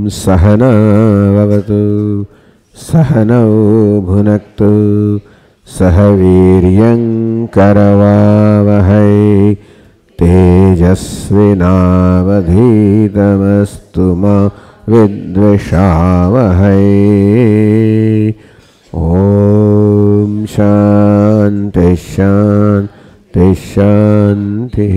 सहनावतु सहनौ भुनक्तु सह वीर्यं करवावहै तेजस्विनावधीतमस्तु मा विद्विषावहै। ओम शांति शांति शांति।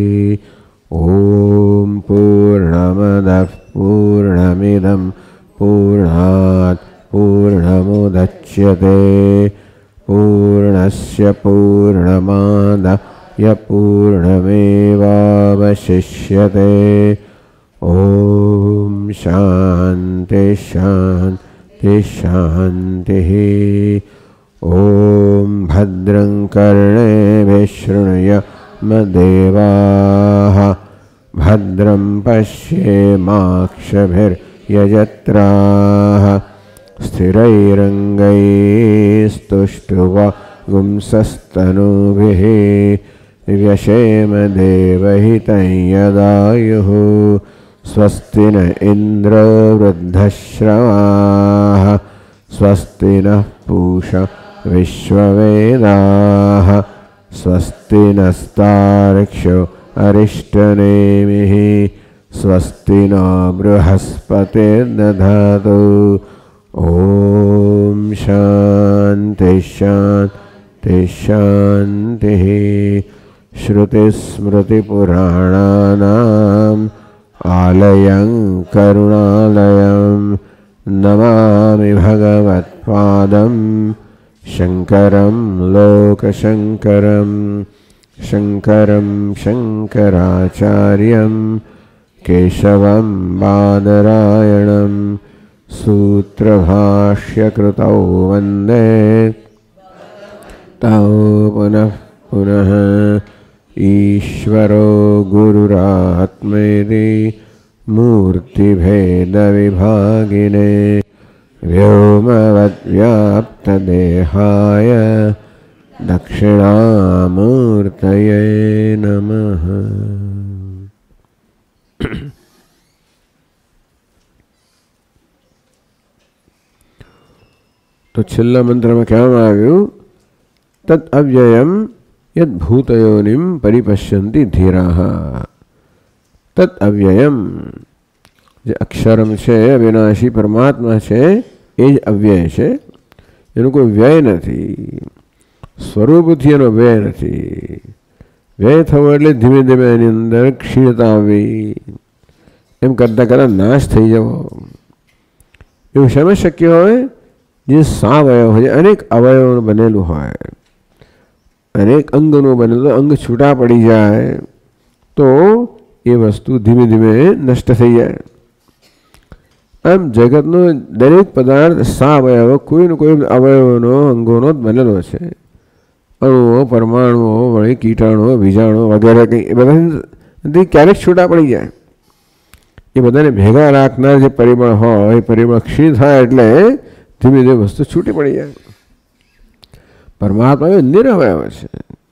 ओम पूर्णमदः पूर्णमिदं पूर्णात् पूर्णमुदच्यते पूर्णस्य पूर्णमादाय पूर्णमेवावशिष्यते। ओम शांति शांति शांति। ओम भद्रं कर्णेभिः शृणुयाम देवाः भद्रं पश्येमाक्षभिर्यजत्राः स्थिरैरङ्गैस्तुष्टुवागुंसस्तनूभिः व्यशेम देवहितं यदायुः। स्वस्ति न इन्द्रो वृद्धश्रवाः स्वस्ति नः पूषा विश्ववेदाः स्वस्ति नस्तार्क्ष्यो अरिष्टनेमिः स्वस्ति नो बृहस्पतिर्दधातु। ॐ शान्ति शान्ति शान्तिः। श्रुतिस्मृतिपुराणानाम् आलयं करुणालयं नमामि भगवत्पादं शङ्करं लोकशङ्करं शङ्करं शङ्कराचार्यं केशवं बादरायणं सूत्रभाष्यकृतौ वन्दे तौ पुनः पुनः। ईश्वरो गुरुरात्मेति मूर्तिभेदविभागिने व्योमवद्व्याप्तदेहाय दक्षिणामूर्तये नमः। तो छेल्ला मंत्र में क्या आव्यु? तत् अव्ययम यद भूतयोनिम परिपश्यन्ति धीराः। तत् अव्ययम जे अक्षरम छे अविनाशी परमात्मा छे ए ज अव्यय छे। एनो कोई व्यय नथी, स्वरूपथी एनो व्यय नथी। व्यय थवो એટલે ધીમે ધીમે એની અંદર ક્ષીણતા આવી, એમ કરતા કરતા નાશ થઈ જવો। એવું શેમાં શક્ય હોય? જે સાવયવ હોય, અનેક અવયવ બનેલું હોય, अनेक अंगों बने तो अंग छूटा पड़ी जाए तो ये वस्तु धीमे धीमे नष्ट थी जाए। आम जगतनो दरेक पदार्थ सावयव कोई न कोई अवयवनो अंगोनो बनेलो छे। अणुओ परमाणुओ वળી कीटाणुओ बीजाणुओ वगैरह कई बधाથી ક્યારેક છૂટા પડી જાય। એ બધાને ભેગા રાખનાર જે પરિબળ હોય એ પરિબળ ક્ષીણ થાય એટલે ધીમે ધીમે વસ્તુ છૂટી પડી જાય। परमात्मा निरवयव है।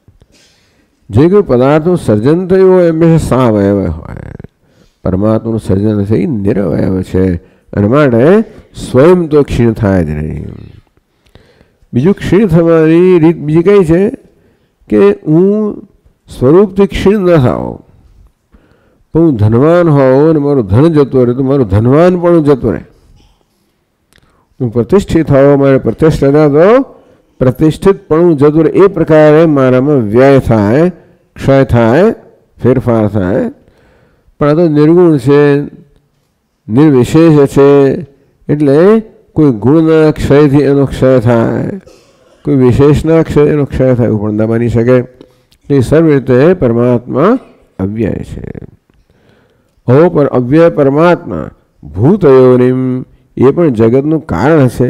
जे कोई पदार्थ सर्जन थयुं होय हमेशा सावयव होय। परमात्मा सर्जन थई निरवयव है अने माटे स्वयं तो क्षीण थाय ज नहीं। बीजू क्षीण थवानी रीत बीजी कई है कि हूँ स्वरूपथी क्षीण न थाव, पण हूँ धनवान होव अने मारुं धन जतुं रहे तो मारुं धनवानपणुं जतुं रहे। हूँ प्रतिष्ठित होव मारे प्रतिष्ठा तो प्रतिष्ठितपणुं जतुं रहे। ए प्रकारे मारामां व्यय थाय, क्षय थाय, फेरफार थाय। पण आ तो निर्गुण छे, निर्विशेष छे एटले कोई गुणना क्षयथी एनो क्षय थाय, कोई विशेषना क्षय एनो क्षय थाय एवुं पण न बनी शके। ए सर्व रीते परमात्मा अव्यय छे। ओ पर अव्यय परमात्मा भूतयोनिम ए पण जगतनुं कारण छे।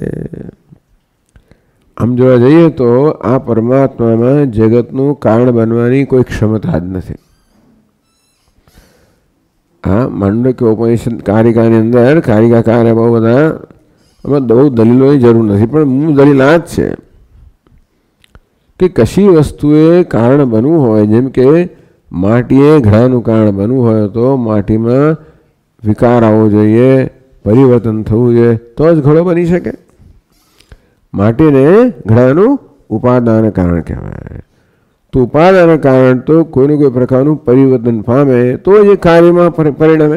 आम जोवा जईए तो आ परमात्मा में जगतनु कारण बनवानी कोई क्षमता ज नथी। आ मांडव्य उपनिषद कारिका अंदर कारिकाकारे बहु बधा बहु दलीलोनी जरूर नहीं, पण मूळ दलील आ ज छे कि कशी वस्तुए कारण बनवू होय, जेम के माटीए घड़ानुं कारण बनवू होय तो माटी में विकार आववो जोईए, પરિવર્તન થવું જોઈએ તો જ ઘડો બની શકે. માટીને ઘડાનું ઉપાદાન કારણ કહેવાય. તો ઉપાદાન કારણ તો કોઈને કોઈ પ્રકારનું પરિવર્તન પામે તો જ કાર્યમાં પરિણમે.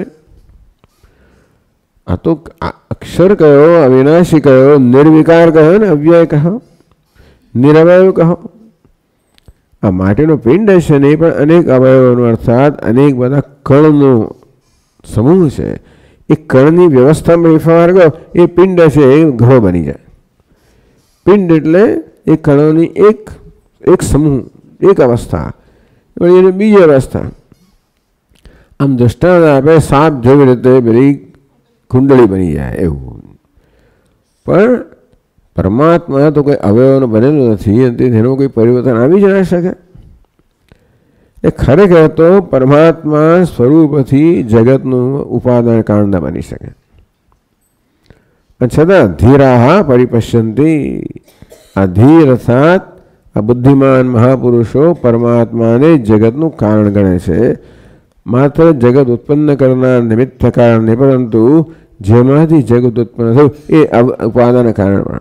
આ તો અક્ષર કયો, અવિનાશી કયો, નિર્વિકાર કહો ને અવ્યય કહો, નિરવયવ કહો. આ માટીનો પિંડ છે નહીં પણ અનેક અવયવોનો અર્થાત અનેક બધા કણનો સમૂહ છે. એ કણની વ્યવસ્થામાં ફેરફાર કરો એ પિંડ છે એ ઘડો બની જાય. પિંડ એટલે એ કણોની એક સમૂહ, એક અવસ્થા એને બીજી અવસ્થા. આમ દૃષ્ટાંત આપે સાપ જેવી રીતે પેલી કુંડળી બની જાય એવું. પણ પરમાત્મા તો કોઈ અવયવનો બનેલો નથી અને તેનું કોઈ પરિવર્તન આવી જ ના શકે. એ ખરેખર તો પરમાત્મા સ્વરૂપથી જગતનું ઉપાદાન કારણ ન બની શકે. છતાં ધીરાહ પરિપશ્યંતી. આ ધીર અર્થાત આ બુદ્ધિમાન મહાપુરુષો પરમાત્માને જગતનું કારણ ગણે છે. માત્ર જગત ઉત્પન્ન કરનાર નિમિત્ત કારણ નહીં પરંતુ જેમાંથી જગત ઉત્પન્ન થયું એ ઉપાદાન કારણ પણ.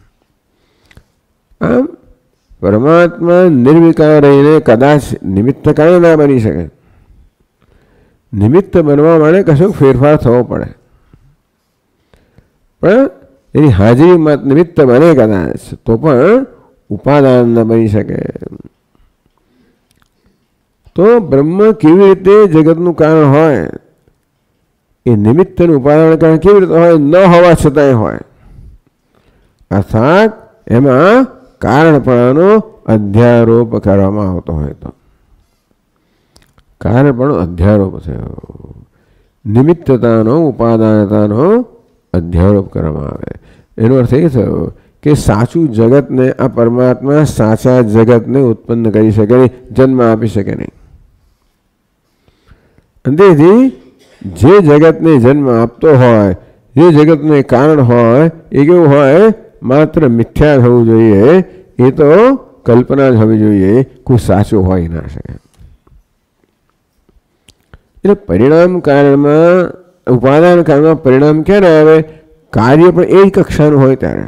આમ પરમાત્મા નિર્વિકાર રહીને કદાચ નિમિત્ત કારણ ના બની શકે. નિમિત્ત બનવા માટે કશો ફેરફાર થવો પડે પણ એની હાજરીમાં નિમિત્ત બને કદાચ તો પણ ઉપાદાન ન બની શકે. તો બ્રહ્મ કેવી રીતે જગતનું કારણ હોય, એ નિમિત્તનું ઉપાદાન કારણ કેવી રીતે હોય, ન હોવા છતાંય હોય. અર્થાત એમાં કારણપણાનો અધ્યારોપ કરવામાં આવતો હોય તો કારણપણો અધ્યારોપ થયો. નિમિત્તતાનો ઉપાદાનતાનો અધ્યારોપ કરવામાં આવે. એનો અર્થ એ થયો કે સાચું જગતને આ પરમાત્મા સાચા જગતને ઉત્પન્ન કરી શકે નહીં, જન્મ આપી શકે નહીં. તેથી જે જગતને જન્મ આપતો હોય, જે જગતનું કારણ હોય એ કેવું હોય, માત્ર મિથ્યા થવું જોઈએ. એ તો કલ્પના જ હોવી જોઈએ, કોઈ સાચું હોય ના શકે. એટલે પરિણામ કારણમાં ઉપાદાન કાળમાં પરિણામ ક્યારે આવે? કાર્ય પણ એ જ કક્ષાનું હોય ત્યારે.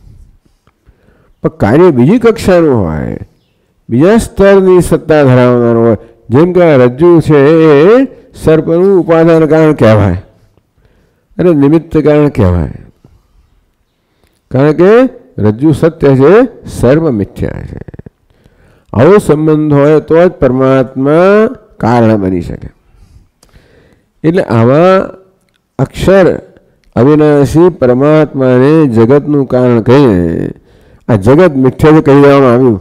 પણ કાર્ય બીજી કક્ષાનું હોય, બીજા સ્તરની સત્તા ધરાવનારું હોય. જેમ કે આ રજ્જુ છે એ સર્પનું ઉપાદાન કારણ કહેવાય અને નિમિત્ત કારણ કહેવાય. કારણ કે રજ્જુ સત્ય છે, સર્પ મિથ્યા છે. આવો સંબંધ હોય તો જ પરમાત્મા કારણ બની શકે. એટલે આવા અક્ષર અવિનાશી પરમાત્માને જગતનું કારણ કહીને આ જગત મિથ્યા કહી દેવામાં આવ્યું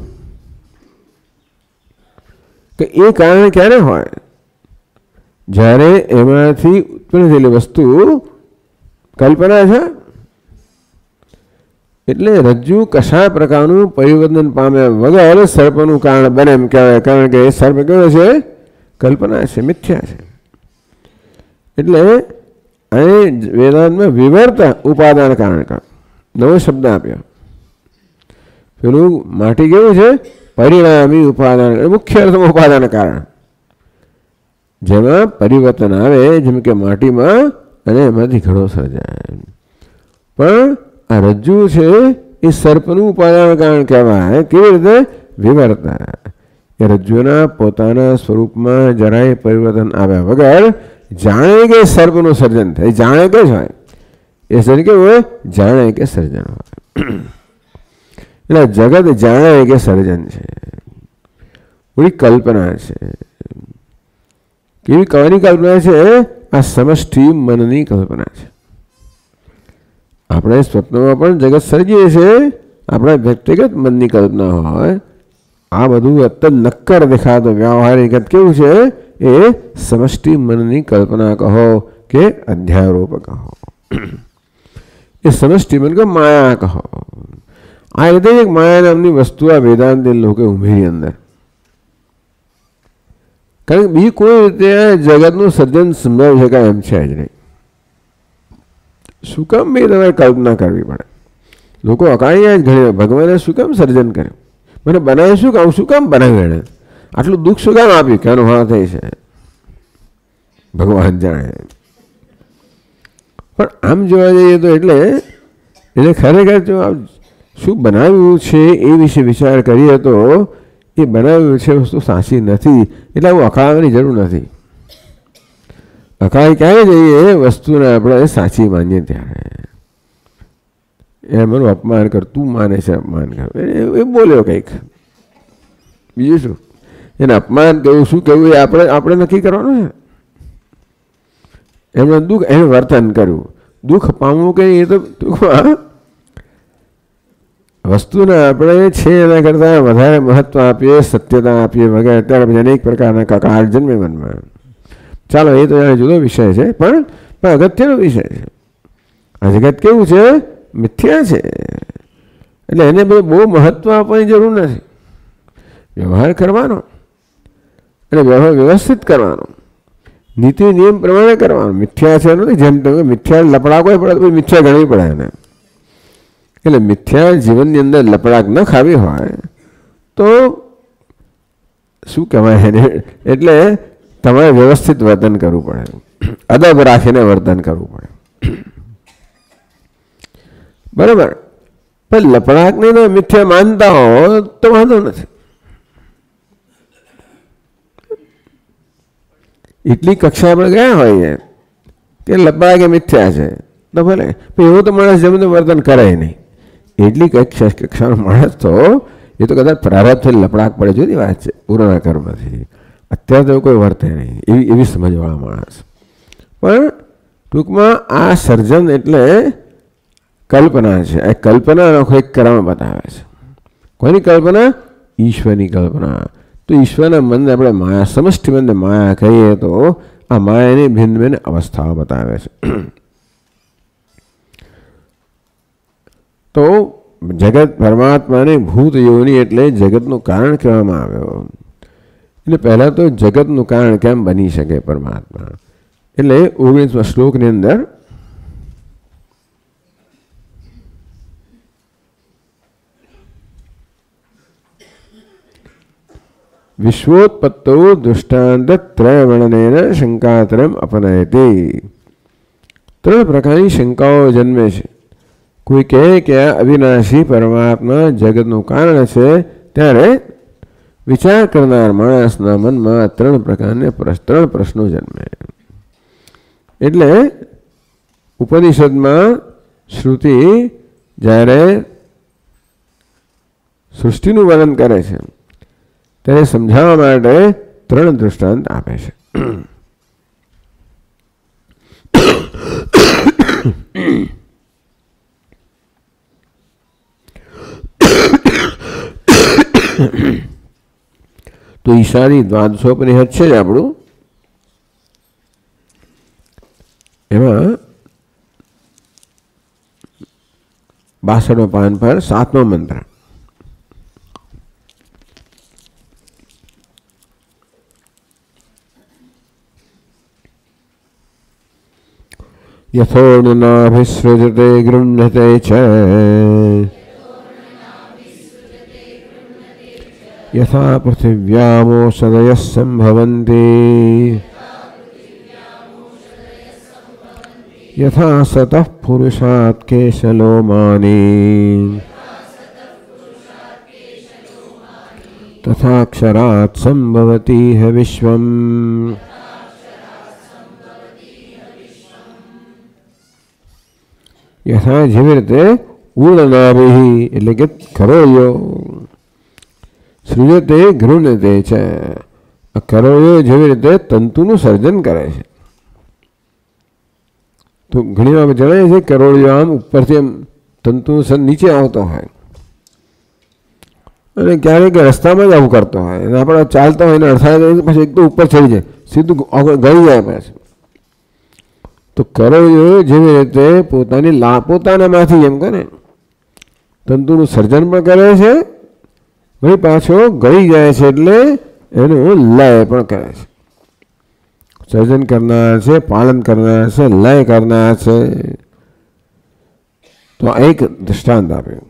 કે એ કારણ ક્યારે હોય? જ્યારે એમાંથી ઉત્પન્ન થયેલી વસ્તુ કલ્પના છે. એટલે રજ્જુ કશા પ્રકારનું પરિવર્તન પામ્યા વગર સર્પનું કારણ બને એમ કહેવાય. કારણ કે સર્પ કેવો છે? કલ્પના છે, મિથ્યા છે. એટલે અહીં વેદાંતમાં વિવર્તા ઉપાદાન કારણ નવો શબ્દ આપ્યો. પેલું માટી કેવું છે? પરિણામી ઉપાદાન, મુખ્ય અર્થમાં ઉપાદાન કારણ. જેમાં પરિવર્તન આવે, જેમ કે માટીમાં, અને એમાંથી ઘડો સર્જાય. પણ આ રજ્જુ છે એ સર્પનું ઉપાદાન કારણ કહેવાય. કેવી રીતે? વિવર્તા. એ રજ્જુના પોતાના સ્વરૂપમાં જરાય પરિવર્તન આવ્યા વગર જાણે કે સર્પનું સર્જન થાય. જાણે કે જ હોય એ સર્જન કેવું હોય? જાણે કે સર્જન હોય. એટલે જગત જાણે કે સર્જન છે, પૂરી કલ્પના છે. કેવી કવાની કલ્પના છે? આ સમષ્ટિ મનની કલ્પના છે. આપણે સ્વપ્નમાં પણ જગત સર્જીએ છીએ, આપણા વ્યક્તિગત મનની કલ્પના હોય. આ બધું અત્યંત નક્કર દેખાતો વ્યવહારિક કેવું છે? એ સમષ્ટિ મનની કલ્પના કહો કે અધ્યારોપ કહો. એ સમષ્ટિ મન કે માયા કહો. આ રીતે એક માયા નામની વસ્તુ આ વેદાંત લોકો ઉમેરી અંદર. કારણ કે બીજી કોઈ રીતે જગતનું સર્જન સમજાવી શકાય એમ છે જ નહીં. શું કામ એ તમારે કલ્પના કરવી પડે? લોકો અકાળીયા જ ઘણી ભગવાને શું કામ સર્જન કર્યું? મને બનાવ્યું શું કામ? શું કામ બનાવ્યું? એણે આટલું દુઃખ શું કામ આપ્યું? કેનું હા થઈ છે ભગવાન જાણે. પણ આમ જોવા જઈએ તો એટલે ખરેખર જો શું બનાવ્યું છે એ વિશે વિચાર કરીએ તો એ બનાવ્યું છે વસ્તુ સાચી નથી, એટલે આવું અકાળવાની જરૂર નથી. અકાળ ક્યારે જઈએ? વસ્તુને આપણે સાચી માનીએ ત્યારે. એ મારું અપમાન કર, તું માને છે અપમાન કર, એ બોલ્યો કંઈક, બીજું શું? એને અપમાન કરવું શું કહેવું એ આપણે નક્કી કરવાનું છે. એમણે દુઃખ, એને વર્તન કર્યું, દુઃખ પામવું કે એ તો વસ્તુને આપણે છે એના કરતાં વધારે મહત્વ આપીએ, સત્યતા આપીએ વગેરે, અત્યારે અનેક પ્રકારના કકાળ જન્મે મનમાં. ચાલો એ તો જાણે જુદો વિષય છે, પણ અગત્યનો વિષય છે. આ જગત કેવું છે? મિથ્યા છે. એટલે એને બહુ મહત્વ આપવાની જરૂર નથી. વ્યવહાર કરવાનો અને વ્યવહાર વ્યવસ્થિત કરવાનો, નીતિ નિયમ પ્રમાણે કરવાનો. મિથ્યા છે નથી, જેમ તમે મિથ્યા લપડાકો પડે તો મિથ્યા ગણવી પડે એને. એટલે મિથ્યા જીવનની અંદર લપડાક ન ખાવી હોય તો શું કહેવાય એને? એટલે તમારે વ્યવસ્થિત વર્તન કરવું પડે, અદબ રાખીને વર્તન કરવું પડે. બરાબર? પણ લપડાકને તો મિથ્યા માનતા હો તો વાંધો નથી. એટલી કક્ષા આપણે ગયા હોઈએ કે લપડાક એ મિથ્યા છે તો ભલે, પણ એવું તો માણસ જેમ વર્તન કરે નહીં. એટલી કક્ષાનો માણસ તો એ તો કદાચ પ્રારબ્ધ લપડાક પડે, જુદી વાત છે, પૂર્ણ કર્મથી. અત્યારે તો કોઈ વર્તે નહીં, એવી સમજવાળા માણસ. પણ ટૂંકમાં આ સર્જન એટલે કલ્પના છે. આ કલ્પનાનો એક કર્મ બતાવે છે. કોની કલ્પના? ઈશ્વરની કલ્પના. તો ઈશ્વરના મનને આપણે માયા, સમષ્ટિ મનને માયા કહીએ તો આ માયાની ભિન્ન ભિન્ન અવસ્થાઓ બતાવે છે. તો જગત પરમાત્માને ભૂત યોની એટલે જગતનું કારણ કહેવામાં આવ્યો. એટલે પહેલાં તો જગતનું કારણ કેમ બની શકે પરમાત્મા? એટલે 19મા શ્લોકની અંદર વિશ્વોત્પત્તો દૃષ્ટાંત ત્રયવર્ણનેન શંકાત્રયમ અપનયતે. 3 પ્રકારની શંકાઓ જન્મે છે. કોઈ કહે કે આ અવિનાશી પરમાત્મા જગતનું કારણ છે, ત્યારે વિચાર કરનાર માણસના મનમાં 3 પ્રકારના 3 પ્રશ્નો જન્મે. એટલે ઉપનિષદમાં શ્રુતિ જ્યારે સૃષ્ટિનું વર્ણન કરે છે ત્યારે સમજાવવા માટે 3 દૃષ્ટાંત આપે છે. તો ઈશાની દ્વાદશોપનિષદ છે જ આપણું, એમાં 62મા પાન પર 7મો મંત્ર. યથોર્ણનાભિસૃજતે ગૃહ્ણતે ચ યથા પૃથિવ્યામોષધયઃ સંભવન્તિ યથા સતઃ પુરુષાત્ કેશલોમાની તથા ક્ષરાત્ સંભવતિ વિશ્વમ. યથા જેવી રીતે ઉર્ણનાભિ એટલે કે કરોળિયો, સૃજતે ગૃહ્ણતે છે, કરોળિયો જેવી રીતે તંતુનું સર્જન કરે છે. તો ઘણી વાર જણાય છે કરોળિયો આમ ઉપરથી એમ તંતુનું નીચે આવતો હોય અને ક્યારેક રસ્તામાં જ આવું કરતો હોય, અને આપણે ચાલતા હોય એને અડથાય પછી એક તો ઉપર ચડી જાય, સીધું ગળી જાય પાછું. તો કરોળિયો જેવી રીતે પોતાનામાંથી એમ કરે તંતુનું સર્જન પણ કરે છે, વળી પાછો ગળી જાય છે એટલે એનું લય પણ કરે છે. સર્જન કરનાર છે, પાલન કરનાર છે, લય કરનાર છે. તો એક દૃષ્ટાંત આપ્યું.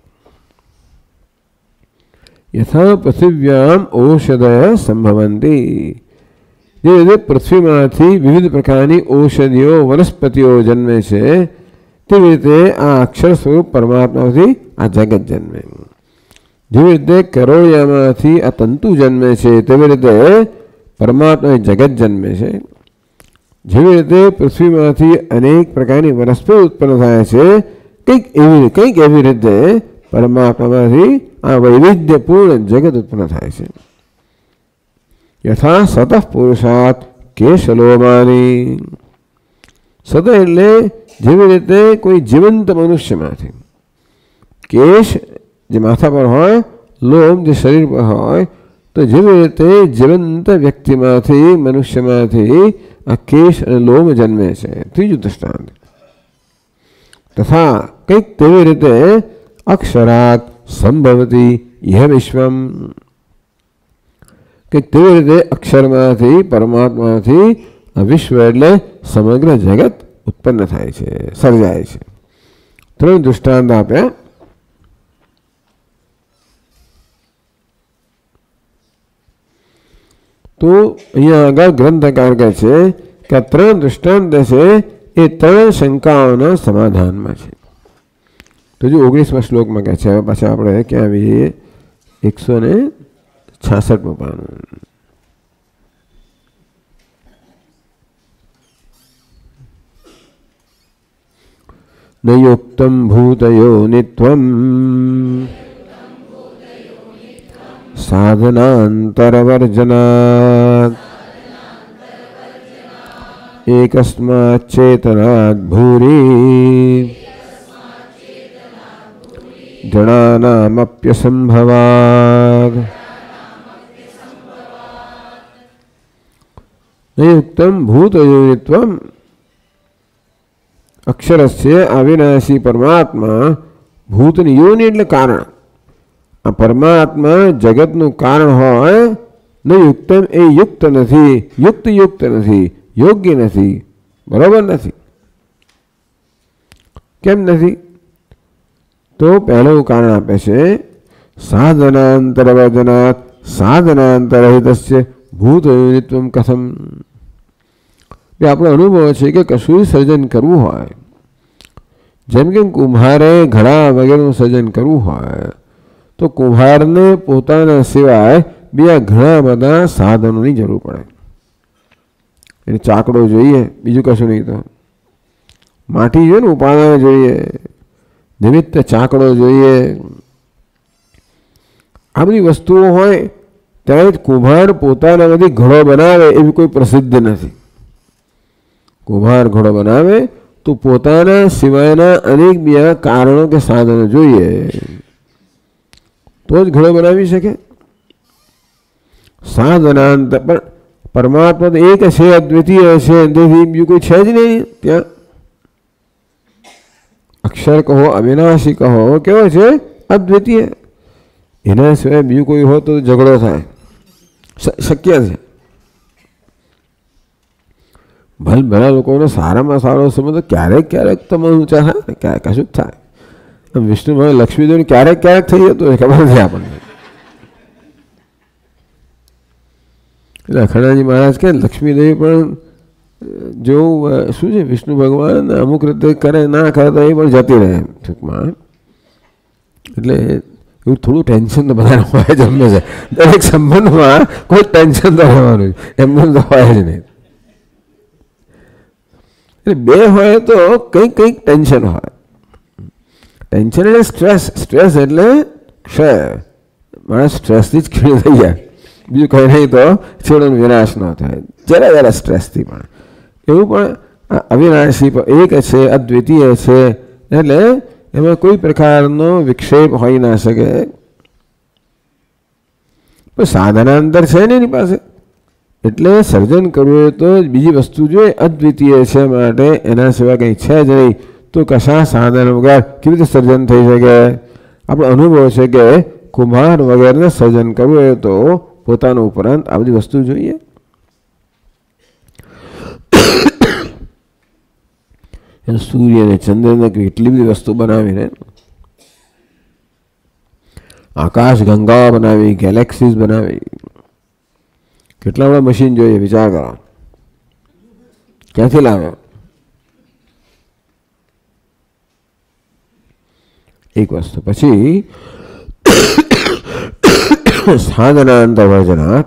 યથા પૃથિવ્યામ ઔષધય સંભવંતિ, જે રીતે પૃથ્વીમાંથી વિવિધ પ્રકારની ઔષધિઓ વનસ્પતિઓ જન્મે છે તેવી રીતે આ અક્ષર સ્વરૂપ પરમાત્માથી આ જગત જન્મે. જેવી રીતે કરોળિયામાંથી આ તંતુ જન્મે છે તેવી રીતે પરમાત્મા જગત જન્મે છે. જેવી રીતે પૃથ્વીમાંથી અનેક પ્રકારની વનસ્પતિ ઉત્પન્ન થાય છે કંઈક એવી રીતે પરમાત્મામાંથી આ વૈવિધ્યપૂર્ણ જગત ઉત્પન્ન થાય છે. યથા સતઃ પુરુષાત કેશલોમાની. સતઃ એટલે જેવી રીતે કોઈ જીવંત મનુષ્યમાંથી કેશ જે માથા પર હોય, લોમ જે શરીર પર હોય, તો જેવી રીતે જીવંત વ્યક્તિમાંથી મનુષ્યમાંથી આ કેશ અને લોમ જન્મે છે. ત્રીજું દૃષ્ટાંત. તથા કંઈક તેવી રીતે અક્ષરાત સંભવતી યહ વિશ્વમ. કંઈક તેવી રીતે અક્ષરમાંથી પરમાત્માથી આ વિશ્વ એટલે સમગ્ર જગત ઉત્પન્ન થાય છે, સર્જાય છે. 3 દૃષ્ટાંત આપ્યા. તો અહીંયા આગળ ગ્રંથકાર કહે છે કે આ 3 દૃષ્ટાંત છે એ 3 શંકાઓના સમાધાનમાં છે. તો જો 19મા શ્લોકમાં કહે છે. હવે પાછા આપણે ક્યાં આવીએ? 166 પાનું. નયુક્તમ ભૂતયોનિત્વમ સાધનાંતરવર્જનાત એકસ્માત ચેતનાદ ભૂરી જણાનામપ્યસંભવાદ. નયુક્તમ ભૂતયોનિત્વમ. અક્ષરસ્ય અવિનાશી પરમાત્મા ભૂતની યોનિ એટલે કારણ. આ પરમાત્મા જગતનું કારણ હોય ન યુક્તમ એ યુક્ત નથી, યુક્ત નથી, યોગ્ય નથી, બરોબર નથી. કેમ નથી? તો પહેલું કારણ આપે છે સાધનાંતરવર્જનાત સાધનાંતરહિતસ્ય ભૂતયોનિત્વમ કથમ. આપણો અનુભવ છે કે કશું સર્જન કરવું હોય, જેમ કે કુંભારે ઘડા વગેરેનું સર્જન કરવું હોય તો કુંભારને પોતાના સિવાય બીજા ઘણા બધા સાધનોની જરૂર પડે. એને ચાકડો જોઈએ, બીજું કશું નહીં. તો માટી જોઈએ ને, ઉપાદાન જોઈએ, નિમિત્ત ચાકડો જોઈએ. આ બધી વસ્તુઓ હોય ત્યારે જ કુંભાર પોતાનામાંથી ઘડો બનાવે એવી કોઈ પ્રસિદ્ધ નથી. કુંભાર ઘડો બનાવે તો પોતાના સિવાયના અનેક બીજા કારણો કે સાધનો જોઈએ તો જ ઘડો બનાવી શકે. સાધનાંત પણ પરમાત્મા તો એક છે, અદ્વિતીય છે, તેથી બીજું કોઈ છે જ નહીં ત્યાં. અક્ષર કહો, અવિનાશી કહો, કેવો છે? અદ્વિતીય. એના સિવાય બીજું કોઈ હોય તો ઝઘડો થાય, શક્ય છે. ભલા લોકોને સારામાં સારો સમય તો ક્યારેક તમારું ઊંચા થાય ને, કશું જ થાય. વિષ્ણુ ભગવાન લક્ષ્મીદેવને ક્યારેક થઈ જતું હોય ખબર નથી આપણને. એટલે અખંડાજી મહારાજ કે લક્ષ્મીદેવી પણ જો શું છે, વિષ્ણુ ભગવાન અમુક રીતે કરે ના કરે તો એ પણ જતી રહે ટૂંકમાં. એટલે એવું થોડું ટેન્શન તો બધાને હોય જ હંમેશા. દરેક સંબંધમાં કોઈ ટેન્શન તો રહેવાનું એમને તો હોય જ નહીં. એટલે બે હોય તો કંઈક ટેન્શન હોય. ટેન્શન એટલે સ્ટ્રેસ એટલે ક્ષય. માણસ સ્ટ્રેસથી જ ખીણ થઈ જાય, બીજું કંઈ નહીં તો છેડોનો વિનાશ ન થાય જરા સ્ટ્રેસથી. પણ એવું પણ અવિનાશી એક છે, અદ્વિતીય છે, એટલે એમાં કોઈ પ્રકારનો વિક્ષેપ હોઈ ના શકે. પણ સાધનાંતર છે ને એની પાસે, એટલે સર્જન કરવું હોય તો બીજી વસ્તુ જોઈએ. અદ્વિતીય છે માટે એના સિવાય કંઈ છે જ નહીં, તો કશા સાધન વગર કેવી રીતે સર્જન થઈ શકે? આપણો અનુભવ છે કે કુંભાર વગેરેને સર્જન કરવું હોય તો પોતાનું ઉપરાંત આ બધી વસ્તુ જોઈએ. સૂર્ય અને ચંદ્રને કેટલી બધી વસ્તુ બનાવીને આકાશ ગંગાઓ બનાવી, ગેલેક્સીઝ બનાવી, કેટલા બધા મશીન જોઈએ વિચાર કરો, ક્યાંથી લાવ્યો? એક વસ્તુ. પછી સાધનાંતર્વચનાत्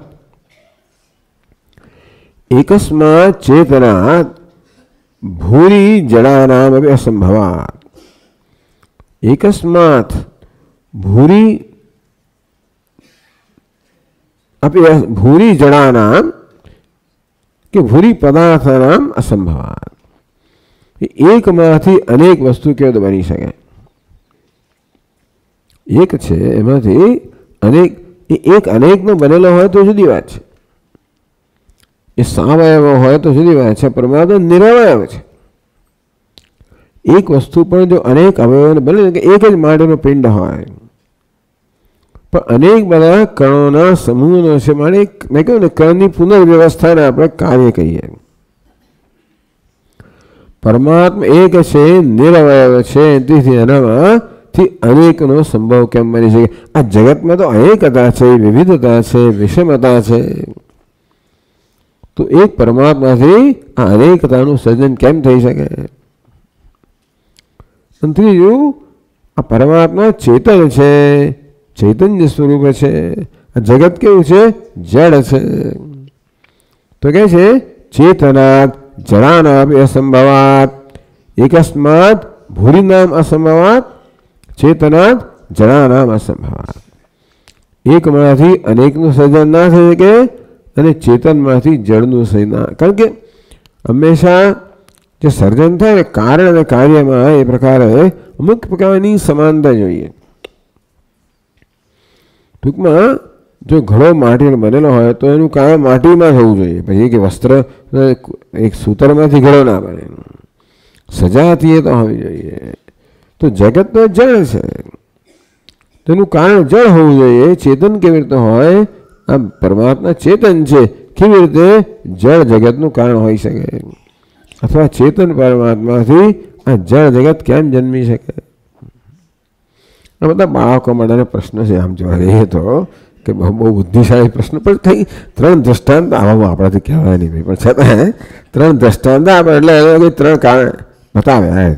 એકસ્માत् ચેતનાत् ભૂરી જડાનામપી અસંભવાत्. એકસ્માत् ભૂરી ભૂરી જડાનામ કે ભૂરી પદાર્થનામ અસંભવાત. એકમાંથી અનેક વસ્તુ કેવી બની શકે? એક છે એમાંથી અનેક, એક અનેકનો બનેલો હોય તો જુદી વાત છે, એ સાવયવ હોય તો જુદી વાત છે, પરમાત્મા નિરવયવ છે. એક વસ્તુ પણ જો અનેક અવયવોને બને કે એક જ માટેનો પિંડ હોય પણ અનેક બધા કણોના સમૂહનો છે, માને મેં કહ્યું ને કણની પુનર્વ્યવસ્થાને આપણે કાર્ય કહીએ. પરમાત્મા એક છે, નિરવયવ છે, તેથી એનામાંથી અનેકનો સંભવ કેમ બની શકે? આ જગતમાં તો અનેકતા છે, વિવિધતા છે, વિષમતા છે, તો એક પરમાત્માથી આ અનેકતાનું સર્જન કેમ થઈ શકે? ત્રીજું, આ પરમાત્મા ચેતન છે, ચૈતન્ય સ્વરૂપ છે. આ જગત કેવું છે? જડ છે. તો કે છે ચેતનાत् જડાનામપી અસંભવાत्. એકસ્માत् ભૂરીનામ અસંભવાत् ચેતનાत् જડાનામ અસંભવાत्. એકમાંથી અનેકનું સર્જન ના થઈ શકે અને ચેતનમાંથી જળનું સર્જન. કારણ કે હંમેશા જે સર્જન થાય ને કારણ અને કાર્યમાં એ પ્રકારે અમુક પ્રકારની સમાનતા જોઈએ. ટૂંકમાં જો ઘડો માટીનો બનેલો હોય તો એનું કામ માટીમાં થવું જોઈએ. પછી કે વસ્ત્ર એક સૂતરમાંથી ઘડો ના બને, સજાતીય તો હોવી જોઈએ. તો જગત તો જળ છે, તેનું કારણ જળ હોવું જોઈએ. ચેતન કેવી રીતે હોય? આ પરમાત્મા ચેતન છે, કેવી રીતે જળ જગતનું કારણ હોઈ શકે? અથવા ચેતન પરમાત્માથી આ જળ જગત કેમ જન્મી શકે? આ બધા બાળકો માટેના પ્રશ્ન છે. આમ જોવા જઈએ તો કે બહુ બુદ્ધિશાળી પ્રશ્ન પણ થઈ. ત્રણ દ્રષ્ટાંત આવામાં આપણાથી કહેવાય નહીં, પણ છતાં ત્રણ દ્રષ્ટાંત આપે એટલે ત્રણ કારણ બતાવ્યા.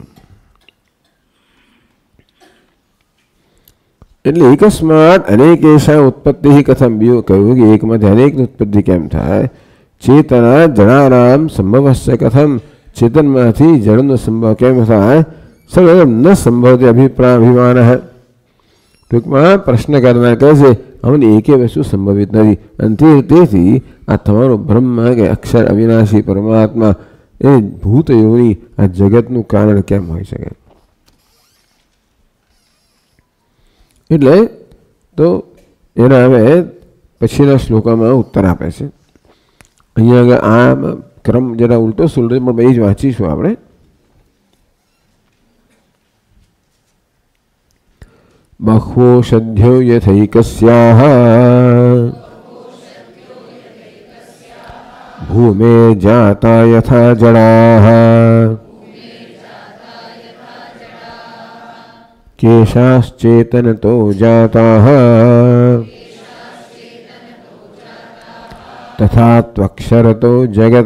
એટલે એકસ્માત અનેકેશા ઉત્પત્તિ કથમ. બીજું કહ્યું કે એકમાંથી અનેકની ઉત્પત્તિ કેમ થાય? ચેતના જડાનામ સંભવસ્ય કથમ. ચેતનમાંથી જળનો સંભવ કેમ થાય? સર્વમ ન સંભવતે અભિપ્રાયભિમાન. ટૂંકમાં પ્રશ્ન કરનાર કહે છે અમને એકે વસ્તુ સંભવિત નથી, અને તેથી આ તમારો બ્રહ્મ કે અક્ષર અવિનાશી પરમાત્મા એ ભૂત યોની આ જગતનું કારણ કેમ હોઈ શકે? એટલે તો એના હવે પછીના શ્લોકોમાં ઉત્તર આપે છે. અહીંયા આગળ આ ક્રમ જરા ઉલટો સુલટો પણ બે જ વાંચીશું આપણે. બહ્વો સદ્યો યથૈકસ્યાઃ ભૂમે જાતા યથા જડાઃ કેશાશ્ચેતનતો જાતાઃ તથા ત્વક્ષરતો જગત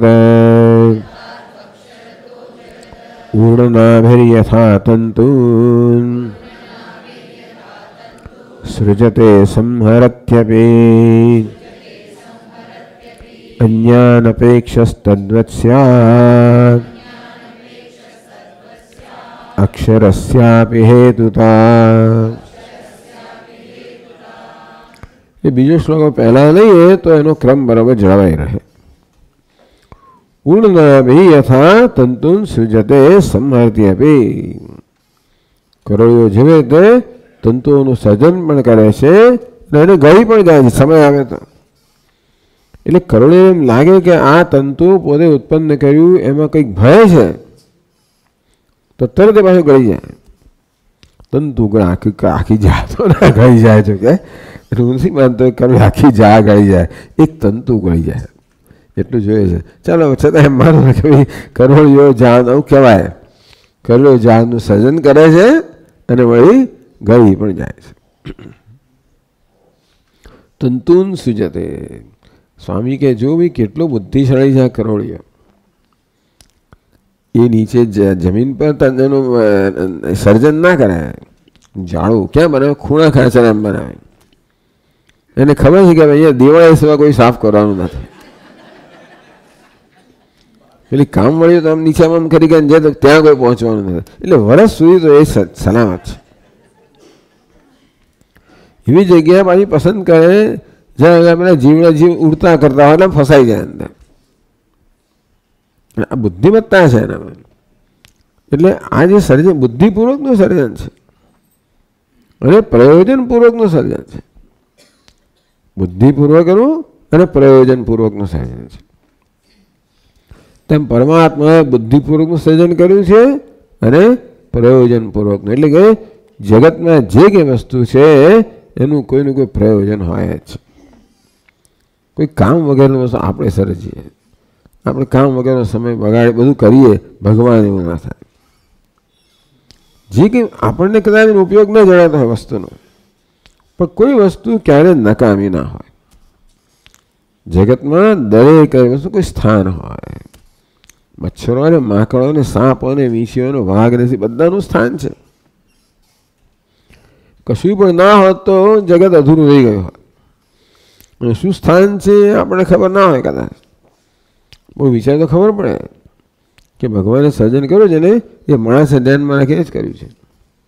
ઊર્ણનાભિર્યથા તંતૂન સૃજતે સંહરત્યપી અન્યાનપેક્ષસ્તદ્વत् સ્યાत् અક્ષરસ્યાપી હેતુતા. એ બીજો શ્લોક પહેલા લઈએ તો એનો ક્રમ બરાબર જળવાઈ રહે. ઊર્ણનાભિ યથા તંતુન સૃજતે સંહરત્યપી. કરોળીઓ જેવી રીતે તંતુઓનું સર્જન પણ કરે છે અને એને ગળી પણ જાય છે સમય આવે તો. એટલે કરોળીઓ એમ લાગે કે આ તંતુ પોતે ઉત્પન્ન કર્યું, એમાં કંઈક ભય છે, તો તરત પાછું ગળી જાય. તંતુ આખી જા તો ના ગળી જાય છે કે એટલું નથી માનતો, કરોળી આખી જા ગળી જાય, એક તંતુ ગળી જાય એટલું જોઈએ છે. ચાલો છતાં એમ માનો કે ભાઈ કરોળીઓ જાન આવું કહેવાય, કરોળીઓ જાનનું સર્જન કરે છે અને વળી ગળી પણ જાય છે. તંતુન સૃજતે. સ્વામી કે જો ભાઈ કેટલો બુદ્ધિશાળી છે આ કરોળિયો, એ નીચે જમીન પર એનું સર્જન ના કરે, જાળું ક્યાં બનાવે, ખૂણા ખાંચા એમ બનાવે. એને ખબર છે કે અહીંયા દિવાળી સિવાય કોઈ સાફ કરવાનું નથી. પેલી કામ મળ્યું તો આમ નીચેમાં આમ કરી ગયા તો ત્યાં કોઈ પહોંચવાનું નથી. એટલે વર્ષ સુધી તો એ સલામત છે. એવી જગ્યાએ પાછી પસંદ કરે જ્યાં આપણે જીવડા જીવ ઉડતા કરતા હોય એટલે ફસાઈ જાય અંદર. આ બુદ્ધિમત્તા છે એનામાં. એટલે આ જે સર્જન બુદ્ધિપૂર્વકનું સર્જન છે અને પ્રયોજનપૂર્વકનું સર્જન છે. બુદ્ધિપૂર્વકનું અને પ્રયોજનપૂર્વકનું સર્જન છે. તેમ પરમાત્માએ બુદ્ધિપૂર્વકનું સર્જન કર્યું છે અને પ્રયોજનપૂર્વકનું. એટલે કે જગતમાં જે કંઈ વસ્તુ છે એનું કોઈનું કોઈ પ્રયોજન હોય જ છે. કોઈ કામ વગરનું વસ્તુ આપણે સર્જીએ, આપણે કામ વગરનો સમય બગાડે બધું કરીએ, ભગવાન એવું ના થાય. જે કંઈ આપણને કદાચ ઉપયોગ ન જણાતો હોય વસ્તુનો, પણ કોઈ વસ્તુ ક્યારે નકામી ના હોય. જગતમાં દરેક વસ્તુ કોઈ સ્થાન હોય. મચ્છરો અને માકડો અને સાપ અને વીંછીઓ વાઘ નથી, બધાનું સ્થાન છે. કશું પણ ના હોત તો જગત અધૂરું રહી ગયું હોય. અને શું સ્થાન છે આપણને ખબર ના હોય કદાચ, બહુ વિચાર તો ખબર પડે કે ભગવાને સર્જન કર્યું છે ને એ માણસે ધ્યાનમાં રાખીને જ કર્યું છે.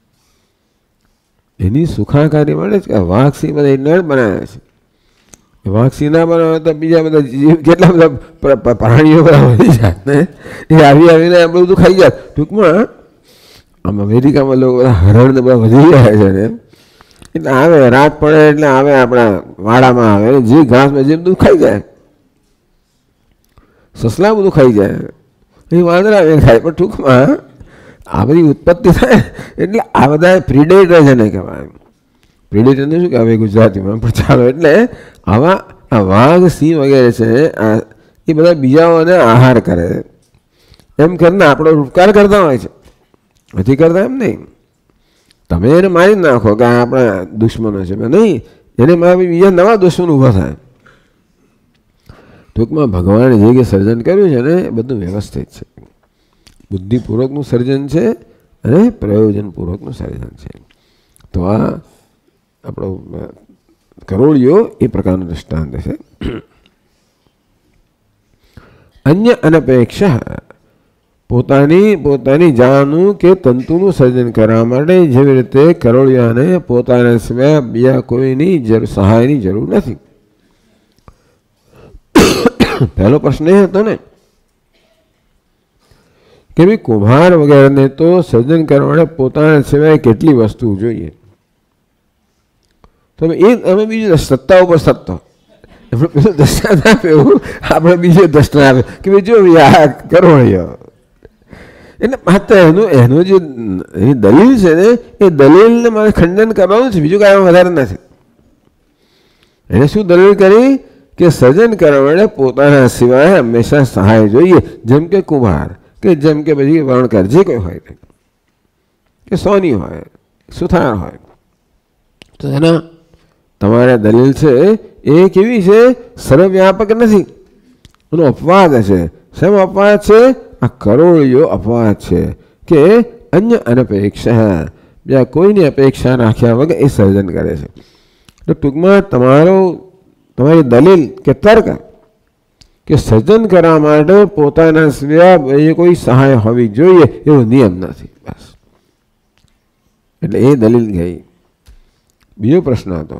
એની સુખાકારી માટે જ વાઘ સિંહ બધા નળ બનાવ્યા છે. વાઘ સિંહ ના બનાવે તો બીજા બધા જીવ કેટલા બધા પ્રાણીઓ બધા વધી જાય ને, એ આવીને આપણે બધું ખાઈ જાય. ટૂંકમાં આમ અમેરિકામાં લોકો બધા હરણ ને બધા વધી ગયા છે ને, એટલે આવે રાત પડે એટલે આવે આપણા વાડામાં આવે, જે ઘાસમાં જે બધું ખાઈ જાય. સસલા બધું ખાઈ જાય, એ વાંદરા આવે ખાય. પણ ટૂંકમાં આ બધી ઉત્પત્તિ થાય એટલે આ બધા પ્રિડેટર છે ને કહેવાય. પ્રિડેટરને શું કહેવાય ગુજરાતીમાં, પણ ચાલો. એટલે આવા આ વાઘ સિંહ વગેરે છે એ બધા બીજાઓને આહાર કરે, એમ કરીને આપણો ઉપકાર કરતા હોય છે. નથી કરતા એમ નહીં. તમે એને મારી નાખો કે આ આપણા દુશ્મનો છે, નહીં, એને મારી બીજા નવા દુશ્મન ઊભા થાય. ટૂંકમાં ભગવાને જે કે સર્જન કર્યું છે ને એ બધું વ્યવસ્થિત છે. બુદ્ધિપૂર્વકનું સર્જન છે અને પ્રયોજનપૂર્વકનું સર્જન છે. તો આ આપણો કરોળિયો એ પ્રકારનો દૃષ્ટાંત છે. અન્ય અનપેક્ષા પોતાની જાણનું કે તંતુનું સર્જન કરવા માટે જેવી રીતે કરોળિયાને પોતાના સિવાય બીજા કોઈની સહાયની જરૂર નથી. પહેલો પ્રશ્ન એ હતો ને કે ભાઈ કુંભાર વગેરેને તો સર્જન કરવા માટે પોતાના સિવાય કેટલી વસ્તુ જોઈએ. તો એ અમે બીજું સત્તા ઉપર સત્તા પેલું દૃષ્ટાંત આપ્યું, આપણે બીજું દૃષ્ટાંત આપે કે ભાઈ જો આ કરોળિયો. એટલે માત્ર એનું જે એની દલીલ છે ને એ દલીલને મારે ખંડન કરવાનું છે, બીજું કાંઈ વધારે નથી. એને શું દલીલ કરી કે સર્જન કરવા માટે પોતાના સિવાય હંમેશા સહાય જોઈએ, જેમ કે કુંભાર કે જેમ કે પછી વણકર જે કોઈ હોય કે સોની હોય સુથાર હોય. તો એના તમારે દલીલ છે એ કેવી છે, સર્વવ્યાપક નથી, એનો અપવાદ છે. શેમ અપવાદ છે? આ કરોળિયો અપવાદ છે કે અન્ય અનપેક્ષા, બીજા કોઈની અપેક્ષા રાખ્યા વગર એ સર્જન કરે છે. તો ટૂંકમાં તમારી દલીલ કે તર્ક કે સર્જન કરવા માટે પોતાના સિવાય કોઈ સહાય હોવી જોઈએ એવો નિયમ નથી. બસ એટલે એ દલીલ ગઈ. બીજો પ્રશ્ન હતો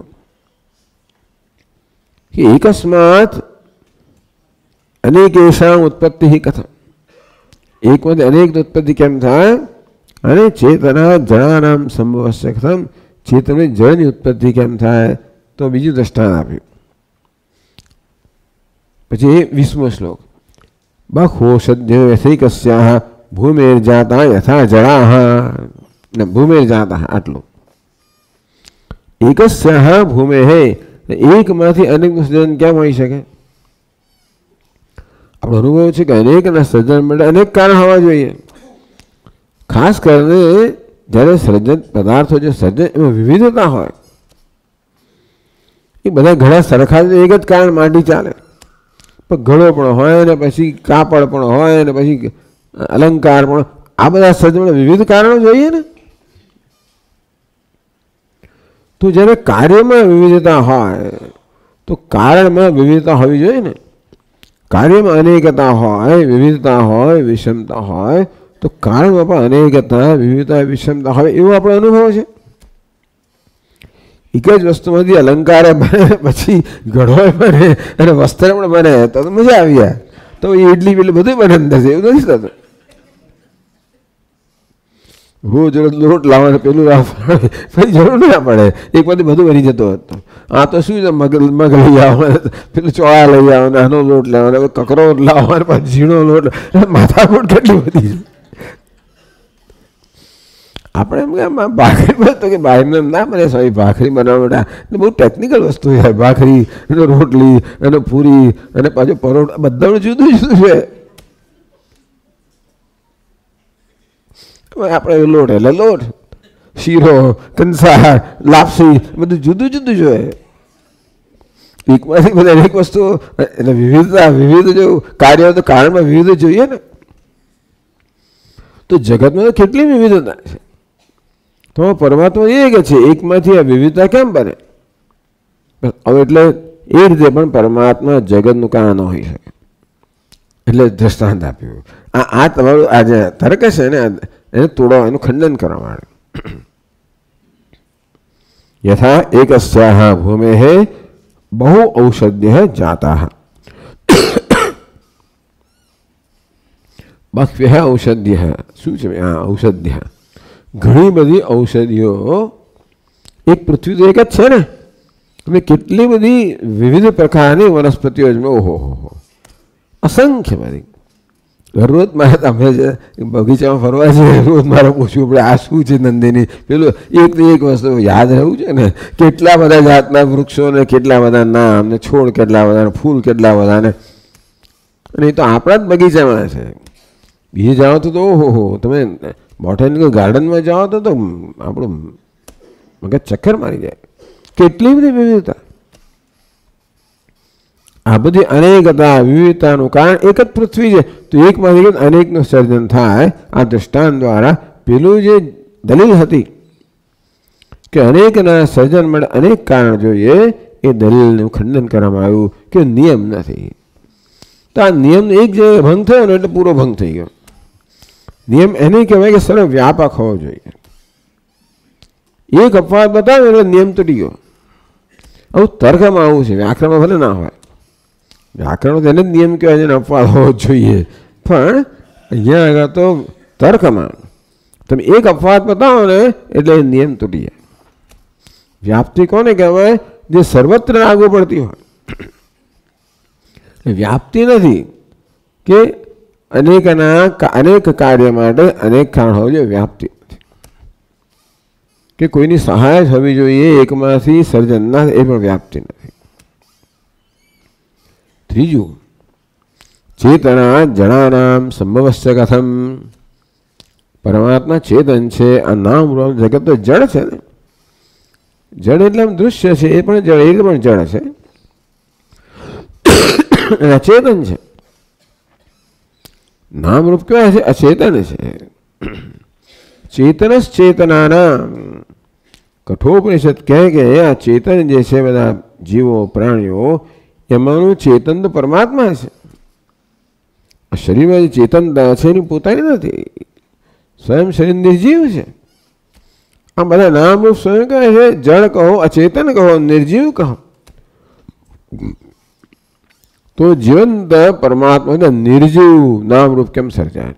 કે એકસ્માત અનેકેષામ ઉત્પત્તિ કથમ, એકમાંથી અનેક ઉત્પત્તિ કેમ થાય? અને ચેતના જળાનામ સંભવસ્ય કથમ, ચેતનની જળની ઉત્પત્તિ કેમ થાય? તો બીજું દ્રષ્ટાંત આપ્યું. પછી 20મો શ્લોક બહો સદ્યો યથૈકસ્યાઃ ભૂમેર્જાતા યથા જળાઃ ને ભૂમેર્જાતા. આટલું એકસ્યાઃ ભૂમેઃ, એકમાંથી અનેકનું સર્જન કેમ હોઈ શકે? આપણો અનુભવ છે કે અનેકના સર્જન માટે અનેક કારણ હોવા જોઈએ. ખાસ કરીને જ્યારે સર્જન પદાર્થો જે સર્જન એમાં વિવિધતા હોય, એ બધા ઘણા સરખા એક જ કારણ માટે ચાલે. પણ ઘડો પણ હોય ને પછી કાપડ પણ હોય ને પછી અલંકાર પણ, આ બધા સર્જન વિવિધ કારણો જોઈએ ને. તો જ્યારે કાર્યમાં વિવિધતા હોય તો કારણમાં વિવિધતા હોવી જોઈએ ને. કાર્યમાં અનેકતા હોય, વિવિધતા હોય, વિષમતા હોય, તો કારણમાં પણ અનેકતા, વિવિધતા, વિષમતા હોય એવો આપણો અનુભવ છે. એક જ વસ્તુમાંથી અલંકાર બને, પછી ઘડો બને અને વસ્ત્ર પણ બને તો મજા આવી જાય. તો ઇડલી પેલી બધું બને અંદર છે, એવું નથી થતું. રોજ રોજ લોટ લાવવાનું પેલું લાવવાનું પછી જરૂર ના પડે, એકમાંથી બધું બની જતું હતું. આ તો શું છે, મગ લઈ આવવાનું, પેલું ચોળા લઈ આવવાનું, નાનો લોટ લેવાનો, કકરો લાવવાનો, પછી ઝીણો લોટ, માથાકૂટ કેટલી બધી છે. આપણે એમ કે ભાખરી બનતો કે બહારને ના બને સ્વામી, ભાખરી બનાવવા માટે બહુ ટેકનિકલ વસ્તુ છે. ભાખરી અને રોટલી અને પૂરી અને પાછું પરોઠા બધાનું જુદું જુદું છે. આપણે લોટ એટલે લોટ, શીરો, કંસાર, લાપસી બધું જુદું જુદું જોઈએ. એકમાંથી બધા એક વસ્તુ એટલે વિવિધતા, વિવિધ જો કાર્ય તો કારણમાં વિવિધ જોઈએ ને. તો જગતમાં તો કેટલી વિવિધતા છે. તો પરમાત્મા એ કે છે એકમાંથી આ વિવિધતા કેમ બને? હવે એટલે એ રીતે પણ પરમાત્મા જગતનું કાં ન હોઈ શકે. એટલે દ્રષ્ટાંત આપ્યું. આ તમારું આ જે તર્ક છે ને એને તોડવા, એનું ખંડન કરવા માંડે. યથા એકસ્યાહ ભૂમેઃ બહુ ઔષધ્ય જાતાઃ બહ્વ્યઃ ઔષધ્ય. શું છે આ ઔષધ્ય? ઘણી બધી ઔષધિઓ એક પૃથ્વી તો એક જ છે ને, તમે કેટલી બધી વિવિધ પ્રકારની વનસ્પતિઓ ઓહો અસંખ્ય બધી. રોજ મારે તમે બગીચામાં ફરવા છે, રોજ મારે પૂછવું પડે આ શું છે નંદિની, પેલું એક વસ્તુ યાદ રહેવું છે ને. કેટલા બધા જાતના વૃક્ષો ને કેટલા બધા નામ ને છોડ કેટલા બધા ને ફૂલ કેટલા બધા ને. અને એ તો આપણા જ બગીચામાં છે. બીજે જાઓ તો ઓહો તમે બોટાનિકલ ગાર્ડનમાં જાઓ તો આપણું મગજ ચક્કર મારી જાય. કેટલી બધી વિવિધતા. આ બધી અનેકતા, વિવિધતાનું કારણ એક જ પૃથ્વી છે. તો એકમાંથી અનેકનું સર્જન થાય. આ દૃષ્ટાંત દ્વારા પેલું જે દલીલ હતી કે અનેકના સર્જન માટે અનેક કારણ જોઈએ, એ દલીલનું ખંડન કરવામાં આવ્યું કે નિયમ નથી. તો આ નિયમનો એક જે ભંગ થયો ને એટલે પૂરો ભંગ થઈ ગયો. નિયમ એને કહેવાય કે સર્વ વ્યાપક હોવો જોઈએ. એક અપવાદ બતાવે એટલે નિયમ તૂટી ગયો. આવું તર્કમાં આવું છે, વ્યાકરણમાં ભલે ના હોય. વ્યાકરણ તેને જ નિયમ કહેવાય છે, અપવાદ હોવો જોઈએ. પણ અહીંયા આગળ તો તર્કમાં તમે એક અપવાદ બતાવો ને એટલે એ નિયમ તૂટી જાય. વ્યાપ્તિ કોને કહેવાય? જે સર્વત્ર લાગુ પડતી હોય. વ્યાપ્તિ નથી કે અનેક કાર્ય માટે અનેક કારણ હોવું જોઈએ. વ્યાપ્તિ નથી કે કોઈની સહાય જ હોવી જોઈએ એકમાંથી સર્જન ના, એ પણ વ્યાપ્તિ નથી. ત્રીજું, ચેતના જણાનામ સંભવસ્ય કથમ. પરમાત્મા ચેતન છે. આ નામ જગત તો જડ છે ને. જડ એટલે આમ દૃશ્ય છે, એ પણ જડ, એ પણ જડ છે. અચેતન છે. નામરૂપ કેવા છે? અચેતન છે. ચેતનસ ચેતનાના. કઠોપનિષદ કહે કે આ ચેતન જે છે બધા જીવો પ્રાણીઓ એમાંનું ચેતન તો પરમાત્મા છે. શરીરમાં જે ચેતનતા છે એની પોતાની નથી. સ્વયં શરીર નિર્જીવ છે. આ બધા નામરૂપ સ્વયં કહે છે. જળ કહો, અચેતન કહો, નિર્જીવ કહો. તો જીવંત પરમાત્મા નિર્જીવ નામરૂપ કેમ સર્જાય?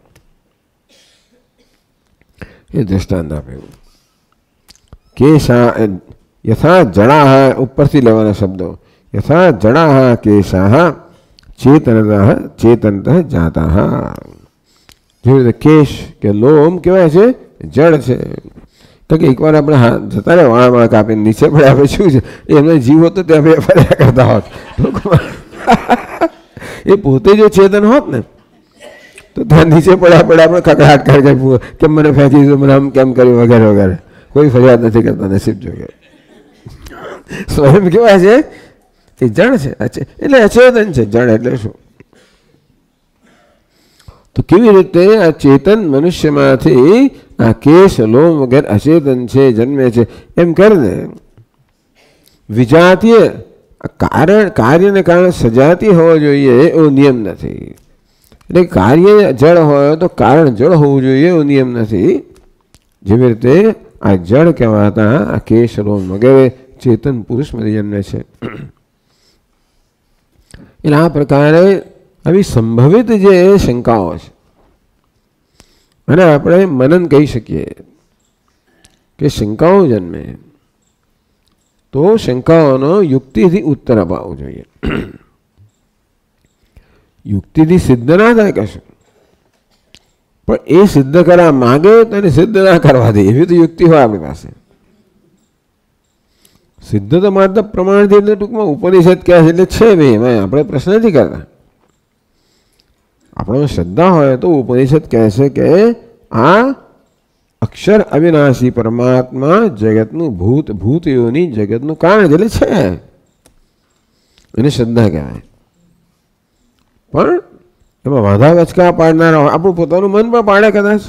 એ દ્રષ્ટાંત આપ્યું. કેશા યથા જડા, ઉપરથી લેવાના શબ્દો. યથા જડા કેશા ચેતનતઃ જાતા. જેવી રીતે કેશ કે લોમ કહેવાય છે જડ છે. તો કે એકવાર આપણે જતા રહે વાળા કાપીને નીચે પડે, આપણે શું છે એમને જીવ હતો ત્યાં બે ફર્યા કરતા હોત. એ પોતે જો ચેતન હોત ને તો ત્યાં નીચે પડ્યા આપણે કકડાટ કરી કેમ મને ફેંકી દીધું, મને આમ કેમ કર્યું વગેરે વગેરે. કોઈ ફરિયાદ નથી કરતા. નસીબ જોગે સ્વયં કેવાય છે એ જડ છે. એટલે અચેતન છે. જડ એટલે શું? તો કેવી રીતે આ ચેતન મનુષ્યમાંથી આ કેશ લોમ વગેરે અચેતન છે, જન્મે છે એમ કરીને વિજાતીય કાર્યને કારણે સજાતી હોવો જોઈએ એવો નિયમ નથી. એટલે કાર્ય જળ હોય તો કારણ જળ હોવું જોઈએ એવો નિયમ નથી. જેવી રીતે આ જળ કહેવાતા આ કેશ લોમ વગેરે ચેતન પુરુષમાંથી જન્મે છે. એટલે આ પ્રકારે આવી સંભવિત જે શંકાઓ છે અને આપણે મનન કહી શકીએ કે શંકાઓ જન્મે તો શંકાઓનો યુક્તિથી ઉત્તર અપાવવો જોઈએ. યુક્તિથી સિદ્ધ ના થાય કશું, પણ એ સિદ્ધ કરવા માગે તો એને સિદ્ધ ના કરવા દે એવી તો યુક્તિ હોય આપણી પાસે. સિદ્ધ તો માત્ર પ્રમાણથી એટલે ટૂંકમાં ઉપનિષદ કહે છે એટલે છે ભાઈ, એમાં આપણે પ્રશ્ન નથી કરતા. આપણો શ્રદ્ધા હોય તો ઉપનિષદ કહે છે કે આ અક્ષર અવિનાશી પરમાત્મા જગતનું ભૂતયોની જગતનું કારણ એટલે છે, એને શ્રદ્ધા કહેવાય. પણ એમાં વાધા વચકા પાડનારા હોય, આપણું પોતાનું મન પણ પાડે કદાચ,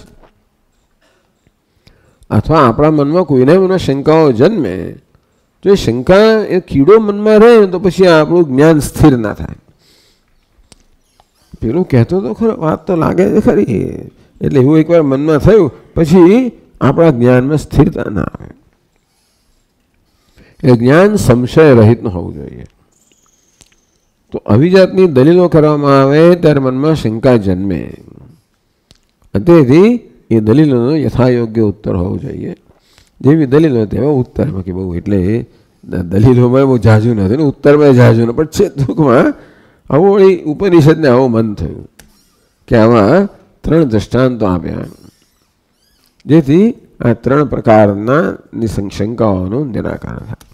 અથવા આપણા મનમાં કોઈને મને શંકાઓ જન્મે, જો એ શંકા એ કીડો મનમાં રહે તો પછી આપણું જ્ઞાન સ્થિર ના થાય. પેલું કહેતો તો ખરો, વાત તો લાગે છે ખરી, એટલે એવું એકવાર મનમાં થયું પછી આપણા જ્ઞાનમાં સ્થિરતા ના આવે. એ જ્ઞાન સંશય રહિત ન હોવું જોઈએ. તો આવી જાતની દલીલો કરવામાં આવે ત્યારે મનમાં શંકા જન્મે, તેથી એ દલીલોનો યથાયોગ્ય ઉત્તર હોવો જોઈએ. જેવી દલીલો તેવા ઉત્તર. બાકી બહુ એટલે દલીલોમાં બહુ જાજુ નથી ને ઉત્તરમાં જાજુ ને, પણ છે ટૂંકમાં આવું વળી ઉપનિષદને આવું મન થયું કે આમાં 3 દ્રષ્ટાંતો આપ્યા, જેથી આ 3 પ્રકારના શંકાઓનું નિરાકરણ થાય.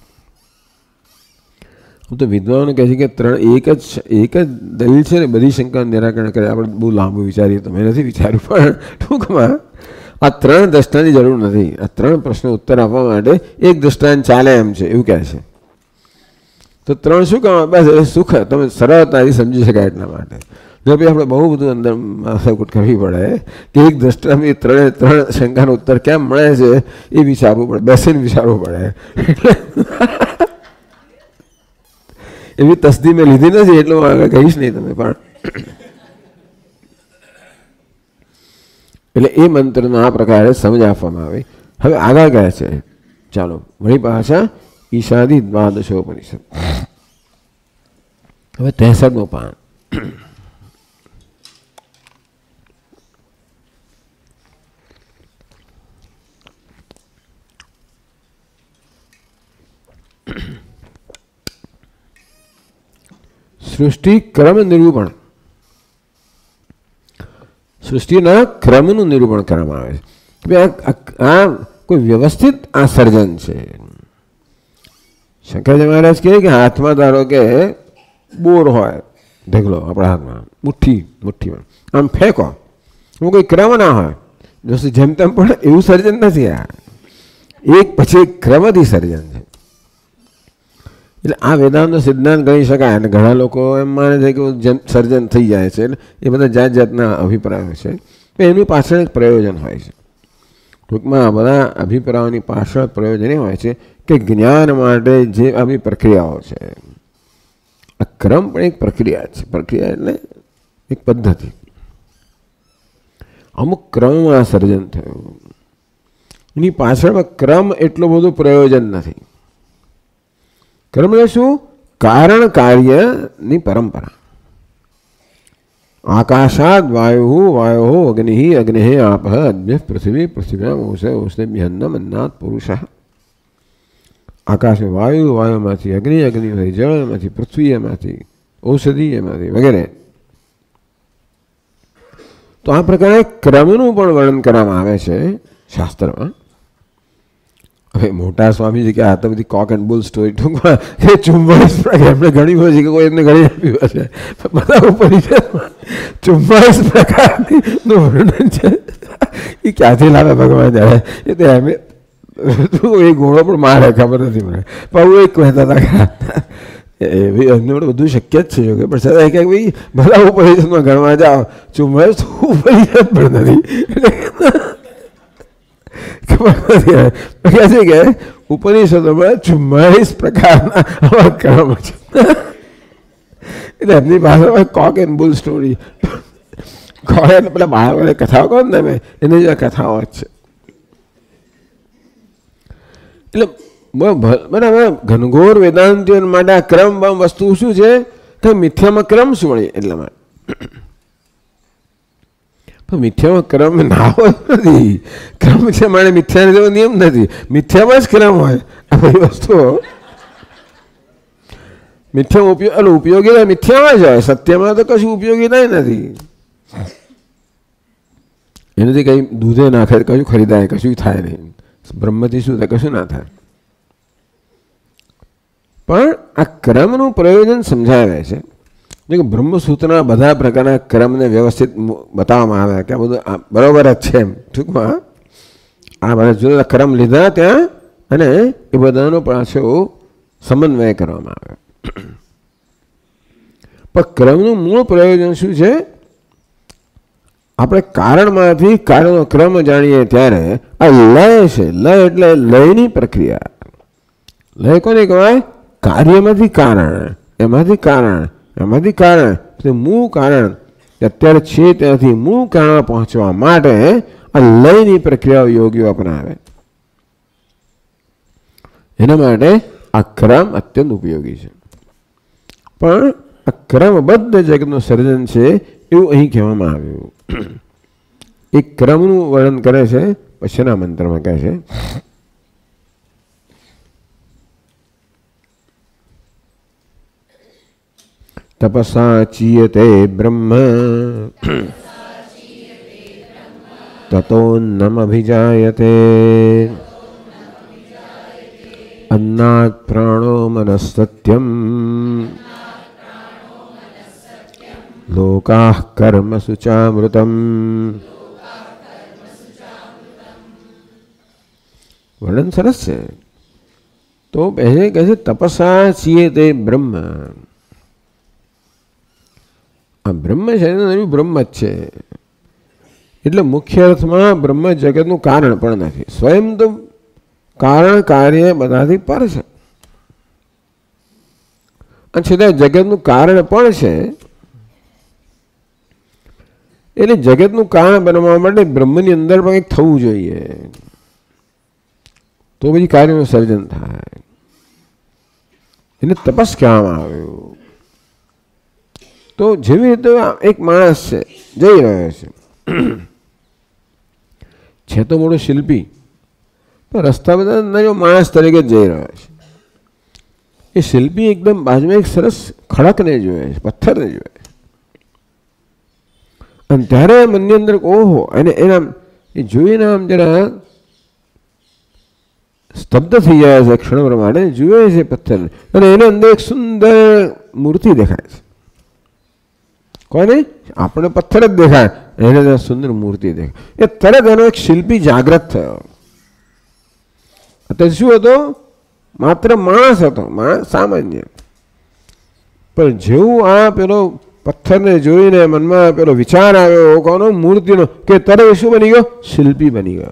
તો વિદ્વાનો કહે છે કે એક જ દલીલ છે ને બધી શંકાનું નિરાકરણ કરે. આપણે બહુ લાંબુ વિચારીએ તો મેં નથી વિચાર્યું, પણ ટૂંકમાં આ 3 દ્રષ્ટાંતની જરૂર નથી. આ 3 પ્રશ્નો ઉત્તર આપવા માટે એક દ્રષ્ટાંત ચાલે એમ છે એવું કહે છે. તો 3 શું કામ? બસ સુખ તમે સરળતાથી સમજી શકાય એટલા માટે. જો પછી આપણે બહુ બધું અંદર માથાકૂટ કરવી પડે કે એક દ્રષ્ટાંતની 3 શંકાનો ઉત્તર કેમ મળે છે એ વિચારવું પડે, બેસીને વિચારવું પડે. એવી તસ્દી મેં લીધી નથી એટલું આગળ કહીશ નહીં તમે પણ. એટલે એ મંત્રનો આ પ્રકારે સમજ આપવામાં આવે. હવે આગળ કહે છે, ચાલો વળી પાછા ઈશાદી દ્વાદશોપનિષદ. હવે 63મું પાન. સૃષ્ટિ ક્રમ નિરૂપણ. સૃષ્ટિના ક્રમનું નિરૂપણ કરવામાં આવે છે. આ કોઈ વ્યવસ્થિત આ સર્જન છે. શંકરજી મહારાજ કહે કે હાથમાં ધારો કે બોર હોય, ઢગલો આપણા હાથમાં મુઠ્ઠીમાં આમ ફેંકો, એમાં કોઈ ક્રમ ના હોય, જો જેમ તેમ પણ એવું સર્જન નથી. આ એક પછી એક ક્રમથી સર્જન છે. એટલે આ વેદાંતનો સિદ્ધાંત ગણી શકાય. અને ઘણા લોકો એમ માને છે કે સર્જન થઈ જાય છે, એટલે એ બધા જાત જાતના અભિપ્રાયો છે. એની પાછળ એક પ્રયોજન હોય છે. ટૂંકમાં આ બધા અભિપ્રાયોની પાછળ પ્રયોજન એ હોય છે કે જ્ઞાન માટે જે આવી પ્રક્રિયાઓ છે, આ ક્રમ પણ એક પ્રક્રિયા છે. પ્રક્રિયા એટલે એક પદ્ધતિ. અમુક ક્રમમાં સર્જન થયું, એની પાછળમાં ક્રમ એટલું બધું પ્રયોજન નથી. ક્રમ એટલે શું? કારણ કાર્યની પરંપરા. આકાશાદ વાયો અગ્નિ અગ્નિ આપ અદ્ભ્ય પૃથ્વી પૃથ્વ્યામ ઓષધ્યન્નમ અન્નાત પુરુષ. આકાશમાં વાયુમાંથી અગ્નિમાંથી જળમાંથી પૃથ્વી એમાંથી ઔષધિ એમાંથી વગેરે. તો આ પ્રકારે ક્રમનું પણ વર્ણન કરવામાં આવે છે શાસ્ત્રમાં. હવે મોટા સ્વામીજી કે આ તો બધી કોક એન્ડ બુલ સ્ટોરી. ટૂંકમાં એ 44 એમને ઘણી હોય છે કે કોઈ એમને ઘણી આપી હશે. બધા ઉપનિષદમાં 44 પ્રકારનું વર્ણન છે. એ ક્યાંથી લાવે ભગવાન જાણે. એ તો એમ એ ગુણો પણ મારે ખબર નથી મને. પણ હું એક કહેતા હતા ભાઈ એમને બધું શક્ય જ છે પણ છતાં કે ભાઈ બધા ઉપનિષદમાં ગણવા જાઓ 44 ઉપનિષદ પણ નથી કહે છે કે ઉપનિષદોમાં 44 પ્રકારના આવા ક્રમ છે. એટલે એમની ભાષામાં કોક એન્ડ બુલ સ્ટોરી, પેલા બાળકોને કથાઓ કહો ને તમે એની જે કથાઓ જ છે. એટલે બરાબર ઘનઘોર વેદાંતિઓ માટે આ ક્રમ વસ્તુ શું છે કે મિથ્યામાં ક્રમ શું મળે એટલા માટે. પણ મિથ્યામાં ક્રમ ના હોય નથી. ક્રમ છે મારે મિથ્યાનો જેવો નિયમ નથી, મિથ્યામાં જ ક્રમ હોય. આ બધી વસ્તુઓ મિથ્યા ઉપયોગી મિથ્યામાં જ હોય, સત્યમાં તો કશું ઉપયોગીતા નથી. એનાથી કંઈ દૂધે નાખે કશું ખરીદાય કશું થાય નહીં, બ્રહ્મથી શું થાય કશું ના થાય. પણ આ ક્રમનું પ્રયોજન સમજાવે છે. જો બ્રહ્મસૂત્રના બધા પ્રકારના ક્રમને વ્યવસ્થિત બતાવવામાં આવે કે આ બધું બરાબર જ છે. એમ ટૂંકમાં આ બધા જુદા ક્રમ લીધા ત્યાં અને એ બધાનો પાછો સમન્વય કરવામાં આવે. પણ ક્રમનું મૂળ પ્રયોજન શું છે? આપણે કારણમાંથી કારણનો ક્રમ જાણીએ ત્યારે આ લય છે. લય એટલે લયની પ્રક્રિયા. લય કોને કહેવાય? કાર્યમાંથી કારણ, એમાંથી કારણ, એમાંથી કારણ, મૂળ કારણ અત્યારે છે ત્યાંથી મૂળ કારણ પહોંચવા માટે આ લયની પ્રક્રિયાઓ યોગીઓ અપનાવે. એના માટે આ ક્રમ અત્યંત ઉપયોગી છે. પણ આ ક્રમબદ્ધ જગતનું સર્જન છે એવું અહીં કહેવામાં આવ્યું. એ ક્રમનું વર્ણન કરે છે પછીના મંત્રમાં કહે છે તપસા ચીયતે બ્રહ્મ તતોન્નમભિજાયતે અન્નાત પ્રાણો મનસ્સત્યમ લોકાઃ કર્મસુ ચામૃતમ. વર્ણન સરસ છે. તો પહેલે કહે છે તપસા ચીયતે બ્રહ્મ. આ બ્રહ્મ છે ને બ્રહ્મ જ છે. એટલે મુખ્ય અર્થમાં બ્રહ્મ જગતનું કારણ પણ નથી. સ્વયં તો કારણ કાર્ય બધાથી પર છે અને છતાં જગતનું કારણ પણ છે. એટલે જગતનું કારણ બનવા માટે બ્રહ્મની અંદર પણ કંઈક થવું જોઈએ તો પછી કાર્યનું સર્જન થાય. એને તપસ કહેવામાં આવ્યું. તો જેવી રીતે એક માણસ છે જઈ રહ્યો છે તો મોટો શિલ્પી, પણ રસ્તા બધા માણસ તરીકે જઈ રહ્યો છે. એ શિલ્પી એકદમ બાજુમાં એક સરસ ખડકને જોયે છે, પથ્થરને જોયે છે. અને ત્યારે મનની અંદર ઓહો અને એના એ જોઈને આમ જરા સ્તબ્ધ થઈ જાય છે. ક્ષણ પ્રમાણે જુએ છે પથ્થર અને એના અંદર એક સુંદર મૂર્તિ દેખાય છે. કોને? આપણે પથ્થર જ દેખાય, એને ત્યાં સુંદર મૂર્તિ દેખાય. એ તરત એનો એક શિલ્પી જાગૃત થયો. અત્યારે શું હતો? માત્ર માણસ હતો, માણસ સામાન્ય. પણ જેવું આ પેલો પથ્થરને જોઈને મનમાં પેલો વિચાર આવ્યો કોનો? મૂર્તિનો, કે તરત શું બની ગયો? શિલ્પી બની ગયો.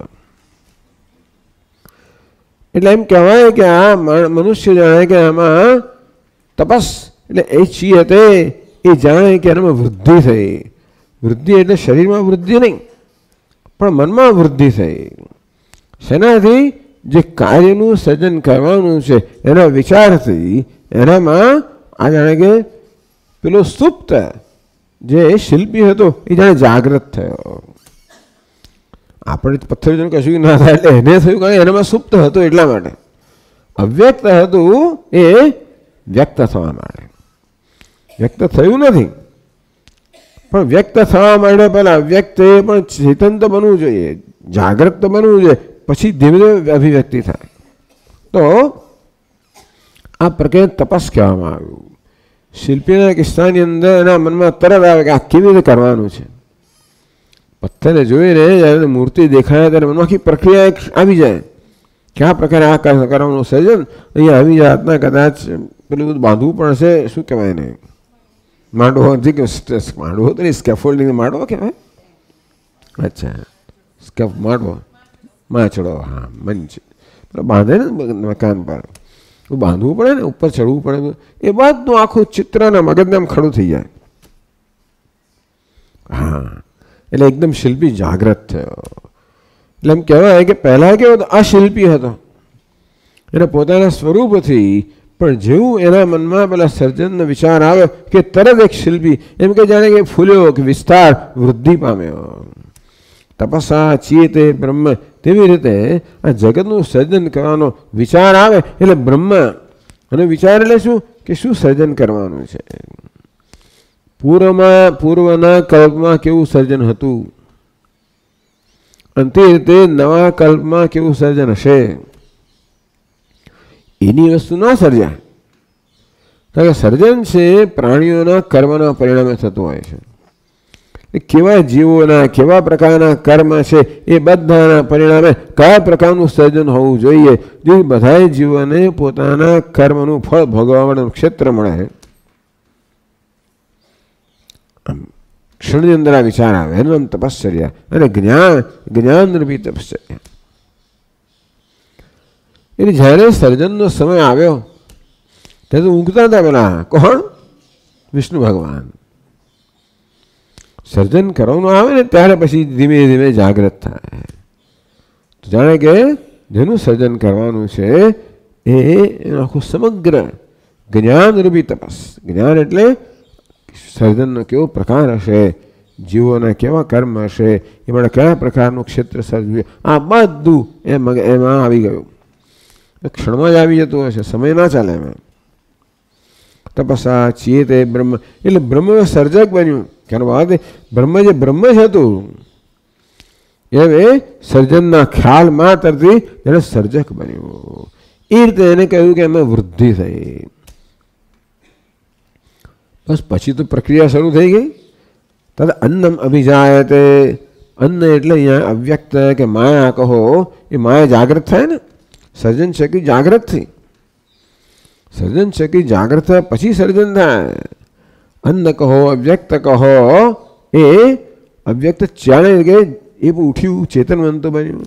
એટલે એમ કહેવાય કે આ મનુષ્ય જાણે કે આમાં તપસ એટલે એ ચીયતે એ જાણે કે એનામાં વૃદ્ધિ થઈ. વૃદ્ધિ એટલે શરીરમાં વૃદ્ધિ નહીં પણ મનમાં વૃદ્ધિ થઈ. શેનાથી? જે કાર્યનું સર્જન કરવાનું છે એના વિચારથી એનામાં આ જાણે કે પેલો સુપ્ત જે શિલ્પી હતો એ જાણે જાગૃત થયો. આપણે પથ્થર જોઈને કશું ના થાય એટલે એને થયું કારણ એનામાં સુપ્ત હતો એટલા માટે. અવ્યક્ત હતું એ વ્યક્ત થવા માટે. વ્યક્ત થયું નથી પણ વ્યક્ત થવા માટે પહેલાં અવ્યક્ત એ પણ ચેતન તો બનવું જોઈએ, જાગૃત તો બનવું જોઈએ, પછી ધીમે ધીમે અભિવ્યક્તિ થાય. તો આ પ્રકારે તપસ કહેવામાં આવ્યું. શિલ્પીના કિસ્સાની અંદર એના મનમાં તરત આવે કે આ કેવી રીતે કરવાનું છે. પથ્થરને જોઈને જ્યારે મૂર્તિ દેખાય ત્યારે મનમાં આખી પ્રક્રિયા આવી જાય કે આ પ્રકારે આ કરવાનું સર્જન અહીંયા આવી જાતના કદાચ પેલું બધું બાંધવું પડશે, શું કહેવાય એને, માંડવો નથી કે માંડવો તો નહીં, સ્કેફોલ્ડિંગ માંડવો કહેવાય. અચ્છા, માંડવો, માચડો, હા, મંચ બાંધે ને મકાન પર, બાંધવું પડે ને, ઉપર ચડવું પડે, એ બધું આખું ચિત્રના મગજને આમ ખડું થઈ જાય. હા, એટલે એકદમ શિલ્પી જાગ્રત થયો. એટલે એમ કહેવાય કે પહેલાં કેવો હતો, અશિલ્પી હતો, એને પોતાના સ્વરૂપથી, પણ જેવું એના મનમાં પેલા સર્જનનો વિચાર આવ્યો કે તરત એક શિલ્પી, એમ કે જાણે કે ફૂલ્યો, કે વિસ્તાર વૃદ્ધિ પામ્યો. તપસ્યા ચિયતે બ્રહ્મ, તેવી રીતે આ જગતનું સર્જન કરવાનો વિચાર આવે એટલે બ્રહ્મ, અને વિચાર એટલે શું કે શું સર્જન કરવાનું છે. પૂર્વના કલ્પમાં કેવું સર્જન હતું, અને તે રીતે નવા કલ્પમાં કેવું સર્જન હશે, એની વસ્તુ ના સર્જાય. કારણ કે સર્જન છે પ્રાણીઓના કર્મના પરિણામે થતું હોય છે. કેવા જીવોના કેવા પ્રકારના કર્મ છે એ બધાના પરિણામે કયા પ્રકારનું સર્જન હોવું જોઈએ, જે બધા જીવોને પોતાના કર્મનું ફળ ભોગવવા માટેનું ક્ષેત્ર મળે. ક્ષણની અંદર આ વિચાર આવે, એનું નામ તપશ્ચર્યા, અને જ્ઞાનરૂપી તપશ્ચર્યા. એટલે જ્યારે સર્જનનો સમય આવ્યો ત્યારે તો ઊંઘતા હતા પેલા, કોણ? વિષ્ણુ ભગવાન. સર્જન કરવાનું આવે ને ત્યારે પછી ધીમે ધીમે જાગૃત થાય. તો જાણે કે જેનું સર્જન કરવાનું છે એ આખું સમગ્ર જ્ઞાનરૂપી તપસ. જ્ઞાન એટલે સર્જનનો કેવો પ્રકાર હશે, જીવોના કેવા કર્મ હશે, એ માટે કયા પ્રકારનું ક્ષેત્ર સર્જવું, આ બધું એમાં આવી ગયું. ક્ષણમાં જ આવી જતું હશે, સમય ના ચાલે એમાં. તપસા ચિયતે બ્રહ્મ, એટલે બ્રહ્મ સર્જક બન્યું. કારણ વાત બ્રહ્મ જે બ્રહ્મ જ હતું એ સર્જનના ખ્યાલ માત્રથી એને સર્જક બન્યું. એ રીતે એને કહ્યું કે એમાં વૃદ્ધિ થઈ. બસ પછી તો પ્રક્રિયા શરૂ થઈ ગઈ. તદ અન્નમ અભિજાયતે, અન્ન એટલે અહીંયા અવ્યક્ત કે માયા કહો, એ માયા જાગૃત થાય ને. સર્જન શક્તિ જાગૃત થઈ, સર્જન શક્તિ જાગૃત થાય પછી સર્જન થાય. અન્ન કહો, અવ્યક્ત કહો, એ અવ્યક્ત ચાલે કે એ ઉઠ્યું, ચેતનવંતો બન્યું.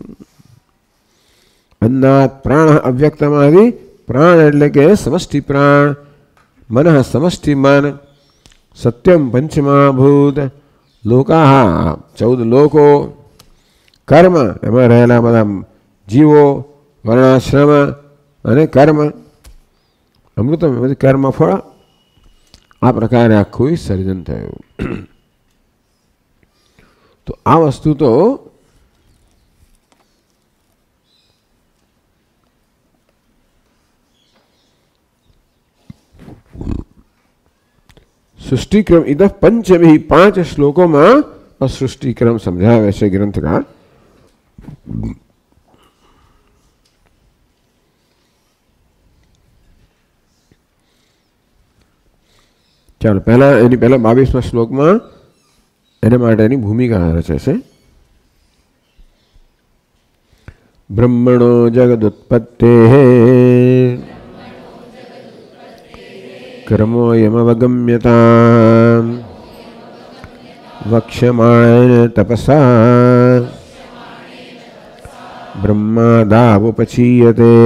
અન્નાત પ્રાણ, અવ્યક્તમાંથી પ્રાણ એટલે કે સમષ્ટિ પ્રાણ, મન સમષ્ટિ મન, સત્યમ પંચમહાભૂત, લોકા 14 લોકો, કર્મ એમાં રહેલા બધા જીવો, વર્ણાશ્રમ અને કર્મ, અમૃતમ કર્મ ફળ. આ પ્રકારે આખું સર્જન થયું. તો આ વસ્તુ તો સૃષ્ટિક્રમ ઇદ પંચમી, 5 શ્લોકોમાં સૃષ્ટિક્રમ સમજાવે છે ગ્રંથકાર. ચાલો એની પહેલા 22મા શ્લોકમાં એના માટેની ભૂમિકા રચે છે. બ્રહ્મણો જગદુત્પત્તે ક્રમોયમવગમ્યતામ વક્ષ્યમાણેન તપસા બ્રહ્માદાવુપચીયતે.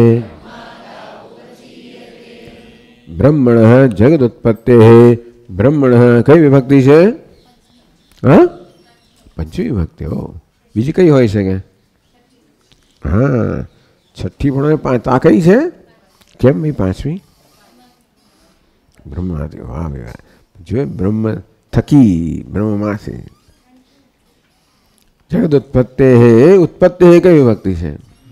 બ્રહ્મણ જગદુત્પત્તે, બ્રહ્મણ કઈ વિભક્તિ છે? હા, પંચમી વિભક્તિ. હો, બીજી કઈ હોય છે કે? હા, છઠ્ઠી પણ આ કઈ છે? કેમ ભાઈ પાંચમી? બ્રહ્માથી. વાહ ભાઈ, જો બ્રહ્મ થકી, બ્રહ્મમાંથી. જગદુત્પત્તે, ઉત્પત્તિ કઈ વિભક્તિ છે?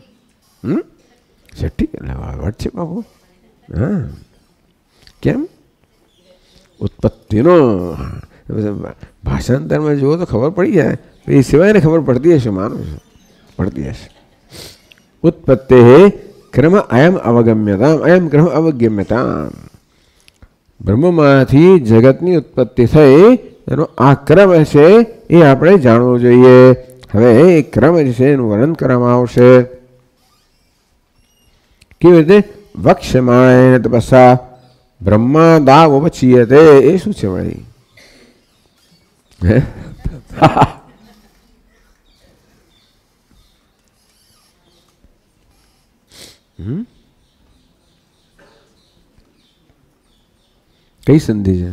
છઠ્ઠી. એટલે વટ છે બાબુ. હા, કેમ? ઉત્પત્તિનો ભાષાંતરમાં જુઓ તો ખબર પડી જાય, એ સિવાયને ખબર પડતી હશે, માનું છું પડતી હશે. ઉત્પત્તિ ક્રમ અયમ અવગમ્યતામ, અયમ ક્રમ અવગમ્યતામ. બ્રહ્મમાંથી જગતની ઉત્પત્તિ થઈ, એનો આ ક્રમ છે એ આપણે જાણવો જોઈએ. હવે એ ક્રમ જે છે એનું વર્ણન કરવામાં આવશે. કેવી રીતે? વક્ષ્યમાણેન તપસા બ્રહ્માદાવપચીયતે. એ શું છે ભાઈ? કઈ સંધિ છે?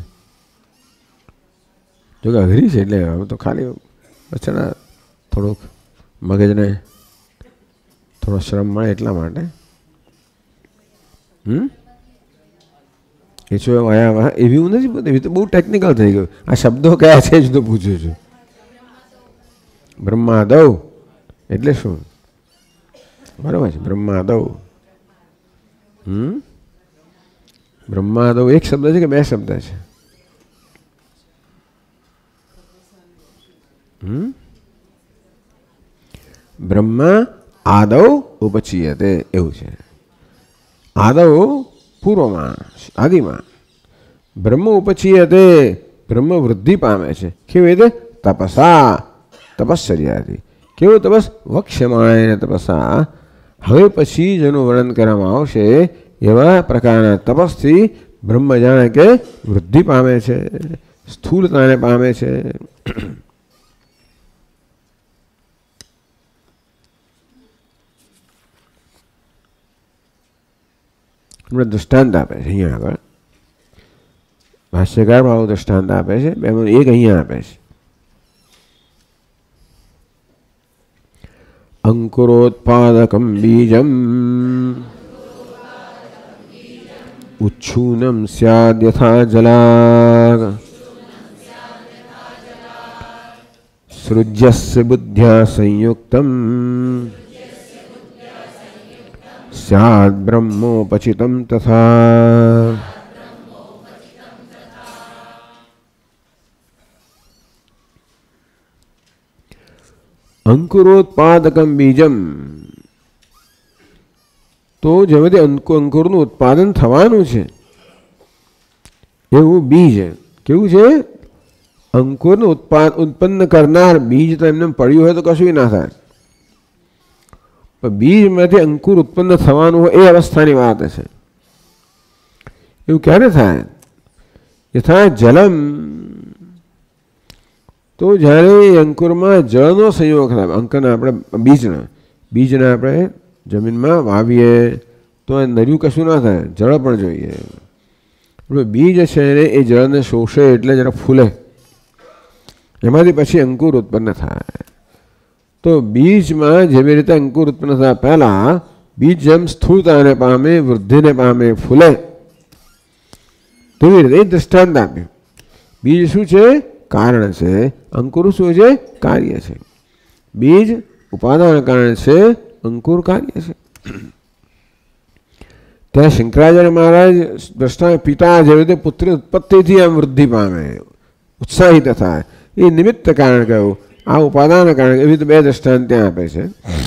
જો કે અઘરી છે એટલે હવે તો ખાલી છે ને થોડુંક મગજને થોડો શ્રમ મળે એટલા માટે. એ શું એવી હું નથી એવી તો બહુ ટેકનિકલ થઈ ગયું. આ શબ્દો કયા છે જ તો પૂછું છું. બ્રહ્માદવ એટલે શું? બરાબર છે બ્રહ્માદવ. બ્રહ્માદવ એક શબ્દ છે કે બે શબ્દ છે? બ્રહ્મા આદવ ઉપચીયતે એવું છે. આદવ પૂર્વમાં આદિમાં, બ્રહ્મ ઉપચીયતે બ્રહ્મ વૃદ્ધિ પામે છે. કેવી રીતે? તપસા તપશ્ચર્યાથી. કેવું તપસ? વક્ષ્યમાણેન તપસા. હવે પછી જેનું વર્ણન કરવામાં આવશે એવા પ્રકારના તપસથી બ્રહ્મ જાણે કે વૃદ્ધિ પામે છે, સ્થૂળતાને પામે છે. દૃષ્ટાંત આપે છે અહીંયા આગળ ભાષ્યકારમાં આવું દૃષ્ટાંત આપે છે. એમાં એક અહીંયા આપે છે. અંકુરોત્પાદકમ બીજમ ઉચ્છૂનમ સ્યાદ યથા જલાગ સૃજ્યસ્ય બુદ્ધ્યા સંયુક્તમ સ્યાદ બ્રહ્મોપચિતમ તથા. અંકુરોત્પાદકમ બીજમ તો જેમાંથી અંકુરનું ઉત્પાદન થવાનું છે એવું બીજ. કેવું છે? અંકુરનું ઉત્પન્ન કરનાર બીજ તો એમને પડ્યું હોય તો કશું ના થાય. બીજમાંથી અંકુર ઉત્પન્ન થવાનું હોય એ અવસ્થાની વાત છે. એવું ક્યારે થાય? યથા જલમ તો જ્યારે અંકુરમાં જળનો સંયોગ થાય. અંકના આપણે બીજને આપણે જમીનમાં વાવીએ તો એ નર્યું કશું ના થાય, જળ પણ જોઈએ. બીજ છે એ જળને શોષે એટલે જરા ફૂલે, એમાંથી પછી અંકુર ઉત્પન્ન થાય. તો બીજમાં જેવી રીતે અંકુર ઉત્પન્ન થયા પહેલા બીજ જેમ સ્થૂળતાને પામે, વૃદ્ધિને પામે, ફૂલે, તેવી રીતે દૃષ્ટાંત આપ્યું. બીજ શું છે? કારણ છે. અંકુર શું છે? કાર્ય છે. બીજ ઉપાદાન કારણ છે, અંકુર કાર્ય છે. ત્યાં શંકરાચાર્ય મહારાજ દ્રષ્ટાંત પિતા જેવી રીતે પુત્ર ઉત્પત્તિથી આમ વૃદ્ધિ પામે, ઉત્સાહિત થાય, એ નિમિત્ત કારણ કહ્યું. આ ઉપાદાન કારણ એવી રીતે બે દ્રષ્ટાંત ત્યાં આપે છે.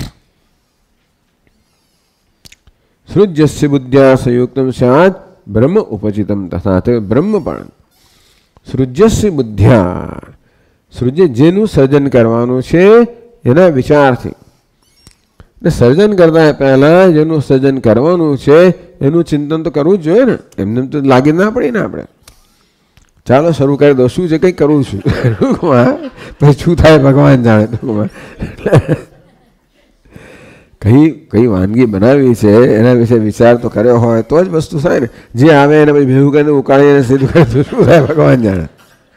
સૃજ્યસ્ય બુદ્ધ્યા સંયુક્તમ સ્યાદ બ્રહ્મ ઉપચિતમ તથા. તે બ્રહ્મ પણ સૃજ્યસ્ય બુદ્ધ્યા, સૃજ્ય જેનું સર્જન કરવાનું છે એના વિચારથી. સર્જન કરતા પહેલા જેનું સર્જન કરવાનું છે એનું ચિંતન તો કરવું જ જોઈએ ને. એમને તો લાગી ના પડી ને આપણે ચાલો શરૂ કરી દો, શું છે કંઈક કરવું છું, પછી શું થાય ભગવાન જાણે. કઈ વાનગી બનાવી છે એના વિશે વિચાર તો કર્યો હોય તો જ વસ્તુ થાય ને. જે આવે એને પછી ભેગું કરીને ઉકાળીને સીધું કરે તો શું થાય ભગવાન જાણે.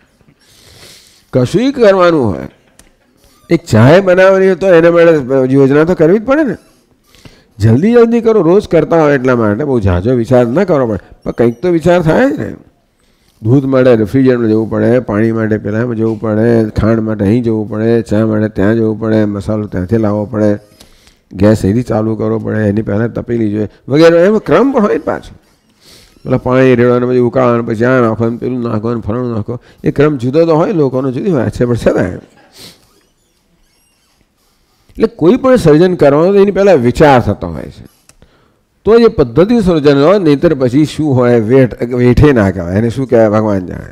કશું કરવાનું હોય, એક ચાય બનાવવાની તો એના માટે યોજના તો કરવી જ પડે ને. જલ્દી કરો, રોજ કરતા હોય એટલા માટે બહુ ઝાઝો વિચાર ના કરવો પડે, પણ કંઈક તો વિચાર થાય જ ને. દૂધ માટે રેફ્રિજરેટરમાં જવું પડે, પાણી માટે પેલામાં જવું પડે, ખાંડ માટે અહીં જવું પડે, ચા માટે ત્યાં જવું પડે, મસાલો ત્યાંથી લાવવો પડે, ગેસ અહીંથી ચાલુ કરવો પડે, એની પહેલાં તપેલી જોઈએ વગેરે. એમાં ક્રમ પણ હોય પાછું. પેલા પાણી રેડવાનું, પછી ઉકાળવાનું, પછી આ નાખવાનું, પેલું નાખવાનું, ફરણું નાખો. એ ક્રમ જુદો તો હોય, લોકોનો જુદી હોય છે, પણ છતાં એટલે કોઈ પણ સર્જન કરવાનું તો એની પહેલાં વિચાર થતો હોય છે તો એ પદ્ધતિ સર્જન હોય. નહીંતર પછી શું હોય, વેઠે ના કહેવાય. એને શું કહેવાય ભગવાન જાણે.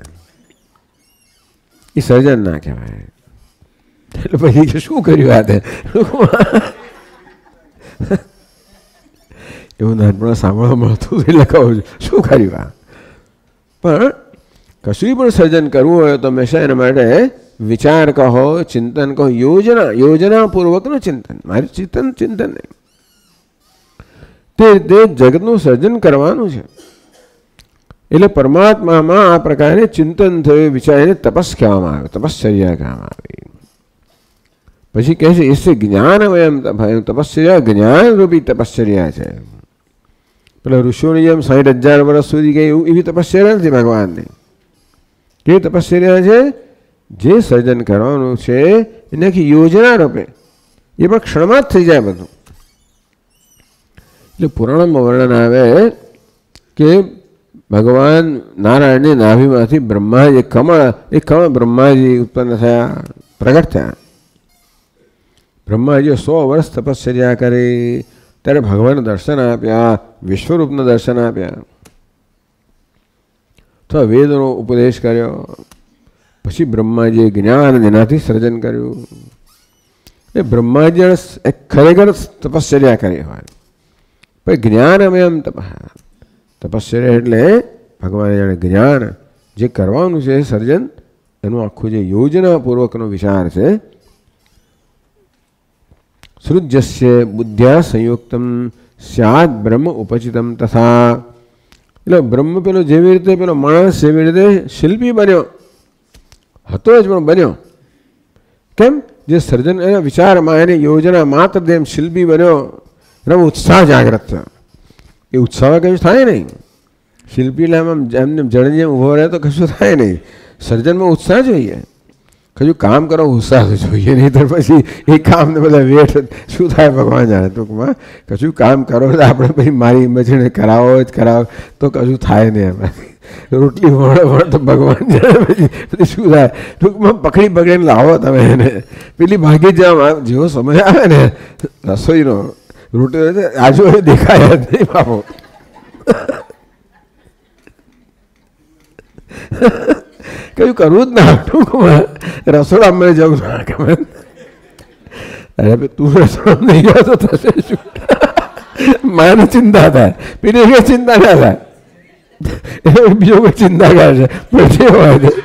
એ સર્જન ના કહેવાય. એટલે પછી શું કર્યું આ તે એવું નાનપણ સાંભળવા મળતું એટલે કહું છું, શું કર્યું આ. પણ કશું પણ સર્જન કરવું હોય તો હંમેશા એના માટે વિચાર કહો, ચિંતન કહો, યોજનાપૂર્વકનું ચિંતન, મારું ચિંતન નહીં. તે રીતે જગતનું સર્જન કરવાનું છે. એટલે પરમાત્મામાં આ પ્રકારે ચિંતન થયું, વિચારીને તપસ કહેવામાં આવે, તપશ્ચર્યા કહેવામાં આવે. પછી કહે છે એસે જ્ઞાનમયમ તપશ્ચર્યા, જ્ઞાનરૂપી તપશ્ચર્યા છે. પેલા ઋષિઓની જેમ 60,000 વર્ષ સુધી કઈ એવી તપશ્ચર્યા નથી ભગવાનની. કેવી તપશ્ચર્યા છે? જે સર્જન કરવાનું છે એને આખી યોજના રૂપે, એ પણ ક્ષણમાં જ થઈ જાય બધું. એટલે પુરાણમાં વર્ણન આવે કે ભગવાન નારાયણની નાભીમાંથી બ્રહ્માજી કમળ બ્રહ્માજી ઉત્પન્ન થયા, પ્રગટ થયા. બ્રહ્માજીએ 100 વર્ષ તપશ્ચર્યા કરી, ત્યારે ભગવાનને દર્શન આપ્યા, વિશ્વરૂપને દર્શન આપ્યા, તો વેદનો ઉપદેશ કર્યો. પછી બ્રહ્માજીએ જ્ઞાન એનાથી સર્જન કર્યું. એ બ્રહ્માજી ખરેખર તપશ્ચર્યા કરી હોય, પણ જ્ઞાનમયમ તપશ્ચર્યા એટલે ભગવાને જાણે જ્ઞાન જે કરવાનું છે સર્જન, એનું આખું જે યોજનાપૂર્વકનો વિચાર છે. સૃજ્યસ્ય બુદ્ધ્યા સંયુક્તમ સ્યાદ બ્રહ્મ ઉપચિતમ તથા. એટલે બ્રહ્મ પેલો જેવી રીતે પેલો માણસ જેવી રીતે શિલ્પી બન્યો હતો જ પણ બન્યો. કેમ? જે સર્જન એના વિચારમાં એની યોજના માત્ર જેમ શિલ્પી બન્યો, એનો ઉત્સાહ જાગૃત થયો. એ ઉત્સાહ કશું થાય નહીં. શિલ્પી એટલે આમ એમને જણ જેમ ઊભો રહે તો કશું થાય નહીં. સર્જનમાં ઉત્સાહ જોઈએ, કશું કામ કરો ઉત્સાહ જોઈએ, નહીં તો પછી એ કામને બધા વેઠ શું થાય ભગવાન જાણે. ટૂંકમાં કશું કામ કરો તો આપણે પછી મારી ઇમેજને કરાવો જ કરાવો તો કશું થાય નહીં. એમાં રોટલી વણ તો ભગવાન જાણે પછી શું થાય. ટૂંકમાં પકડીને લાવો તમે એને, પેલી ભાગી જવા જેવો સમય આવે ને રસોઈનો, રોટલી આજુબાજુ દેખાય જ નહીં બાપો. કયું કરવું જ ના. ટૂંકમાં રસોડા મને જવું ના ગમે. અરે તું રસોડા નહીં ગયો તો થશે શું? માને ચિંતા થાય, પેલી કઈ ચિંતા ના થાય, બીજો કોઈ ચિંતા કરે છે પણ જે હોય છે.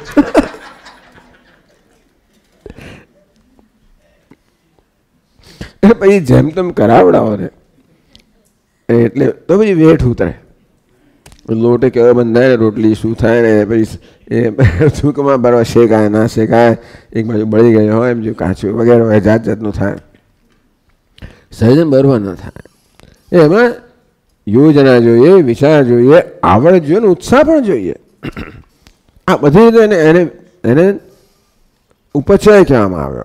પછી જેમ તેમ કરાવડાવો ને એટલે તો પછી વેઠ ઉતરે. લોટે કેવો બંધાય ને, રોટલી શું થાય ને, પછી એ સૂકમાં બરાબર શેકાય ના શેકાય, એક બાજુ બળી ગયો હોય એમ જો કાચું વગેરે હોય, જાત જાતનું થાય. સર્જન બરોબર ન થાય. એમાં યોજના જોઈએ, વિચાર જોઈએ, આવડ જોઈએ ને ઉત્સાહ પણ જોઈએ. આ બધી રીતે એને ઉપચય કહેવામાં આવ્યો,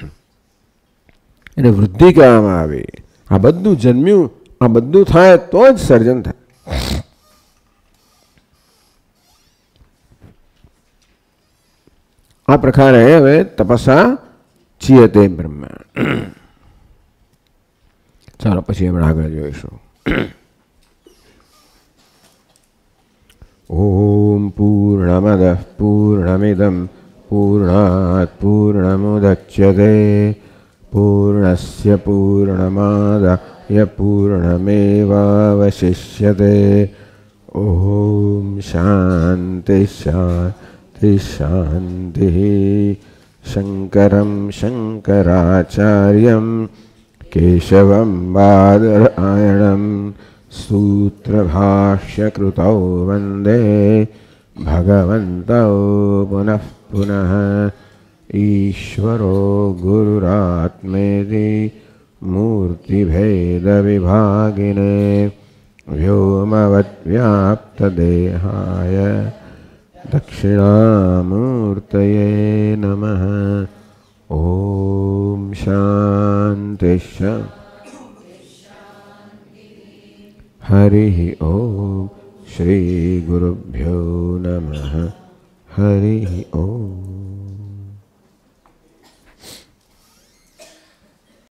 એને વૃદ્ધિ કહેવામાં આવી. આ બધું જન્મ્યું, આ બધું થાય તો જ સર્જન થાય. આ પ્રકારે હવે તપસ્યા ચીયતે બ્રહ્મ. ચાલો પછી આપણે આગળ જોઈશું. ઓમ પૂર્ણમદ પૂર્ણમિદમ પૂર્ણાત પૂર્ણમુદચ્યતે પૂર્ણસ્ય પૂર્ણમાદાય પૂર્ણમેવાવશિષ્યતે. ઓમ શાંતિ શાંતિ શાંતિ. શંકરમ શંકરાચાર્યમ કેશવમ બાદરાયણમ સૂત્રભાષ્યકૃતૌ વંદે ભગવन्तૌ પુનઃ પુનઃ. ઈશ્વરો ગુરુરાત્મેતિ મૂર્તિભેદવિભાગિને વ્યોમવદ્વ્યાપ્તદેહાય દક્ષિણામૂર્તયે નમઃ. ઓમ શાંતિ હરિ ઓમ. શ્રી ગુરુભ્યો નમઃ. હરિ ઓમ.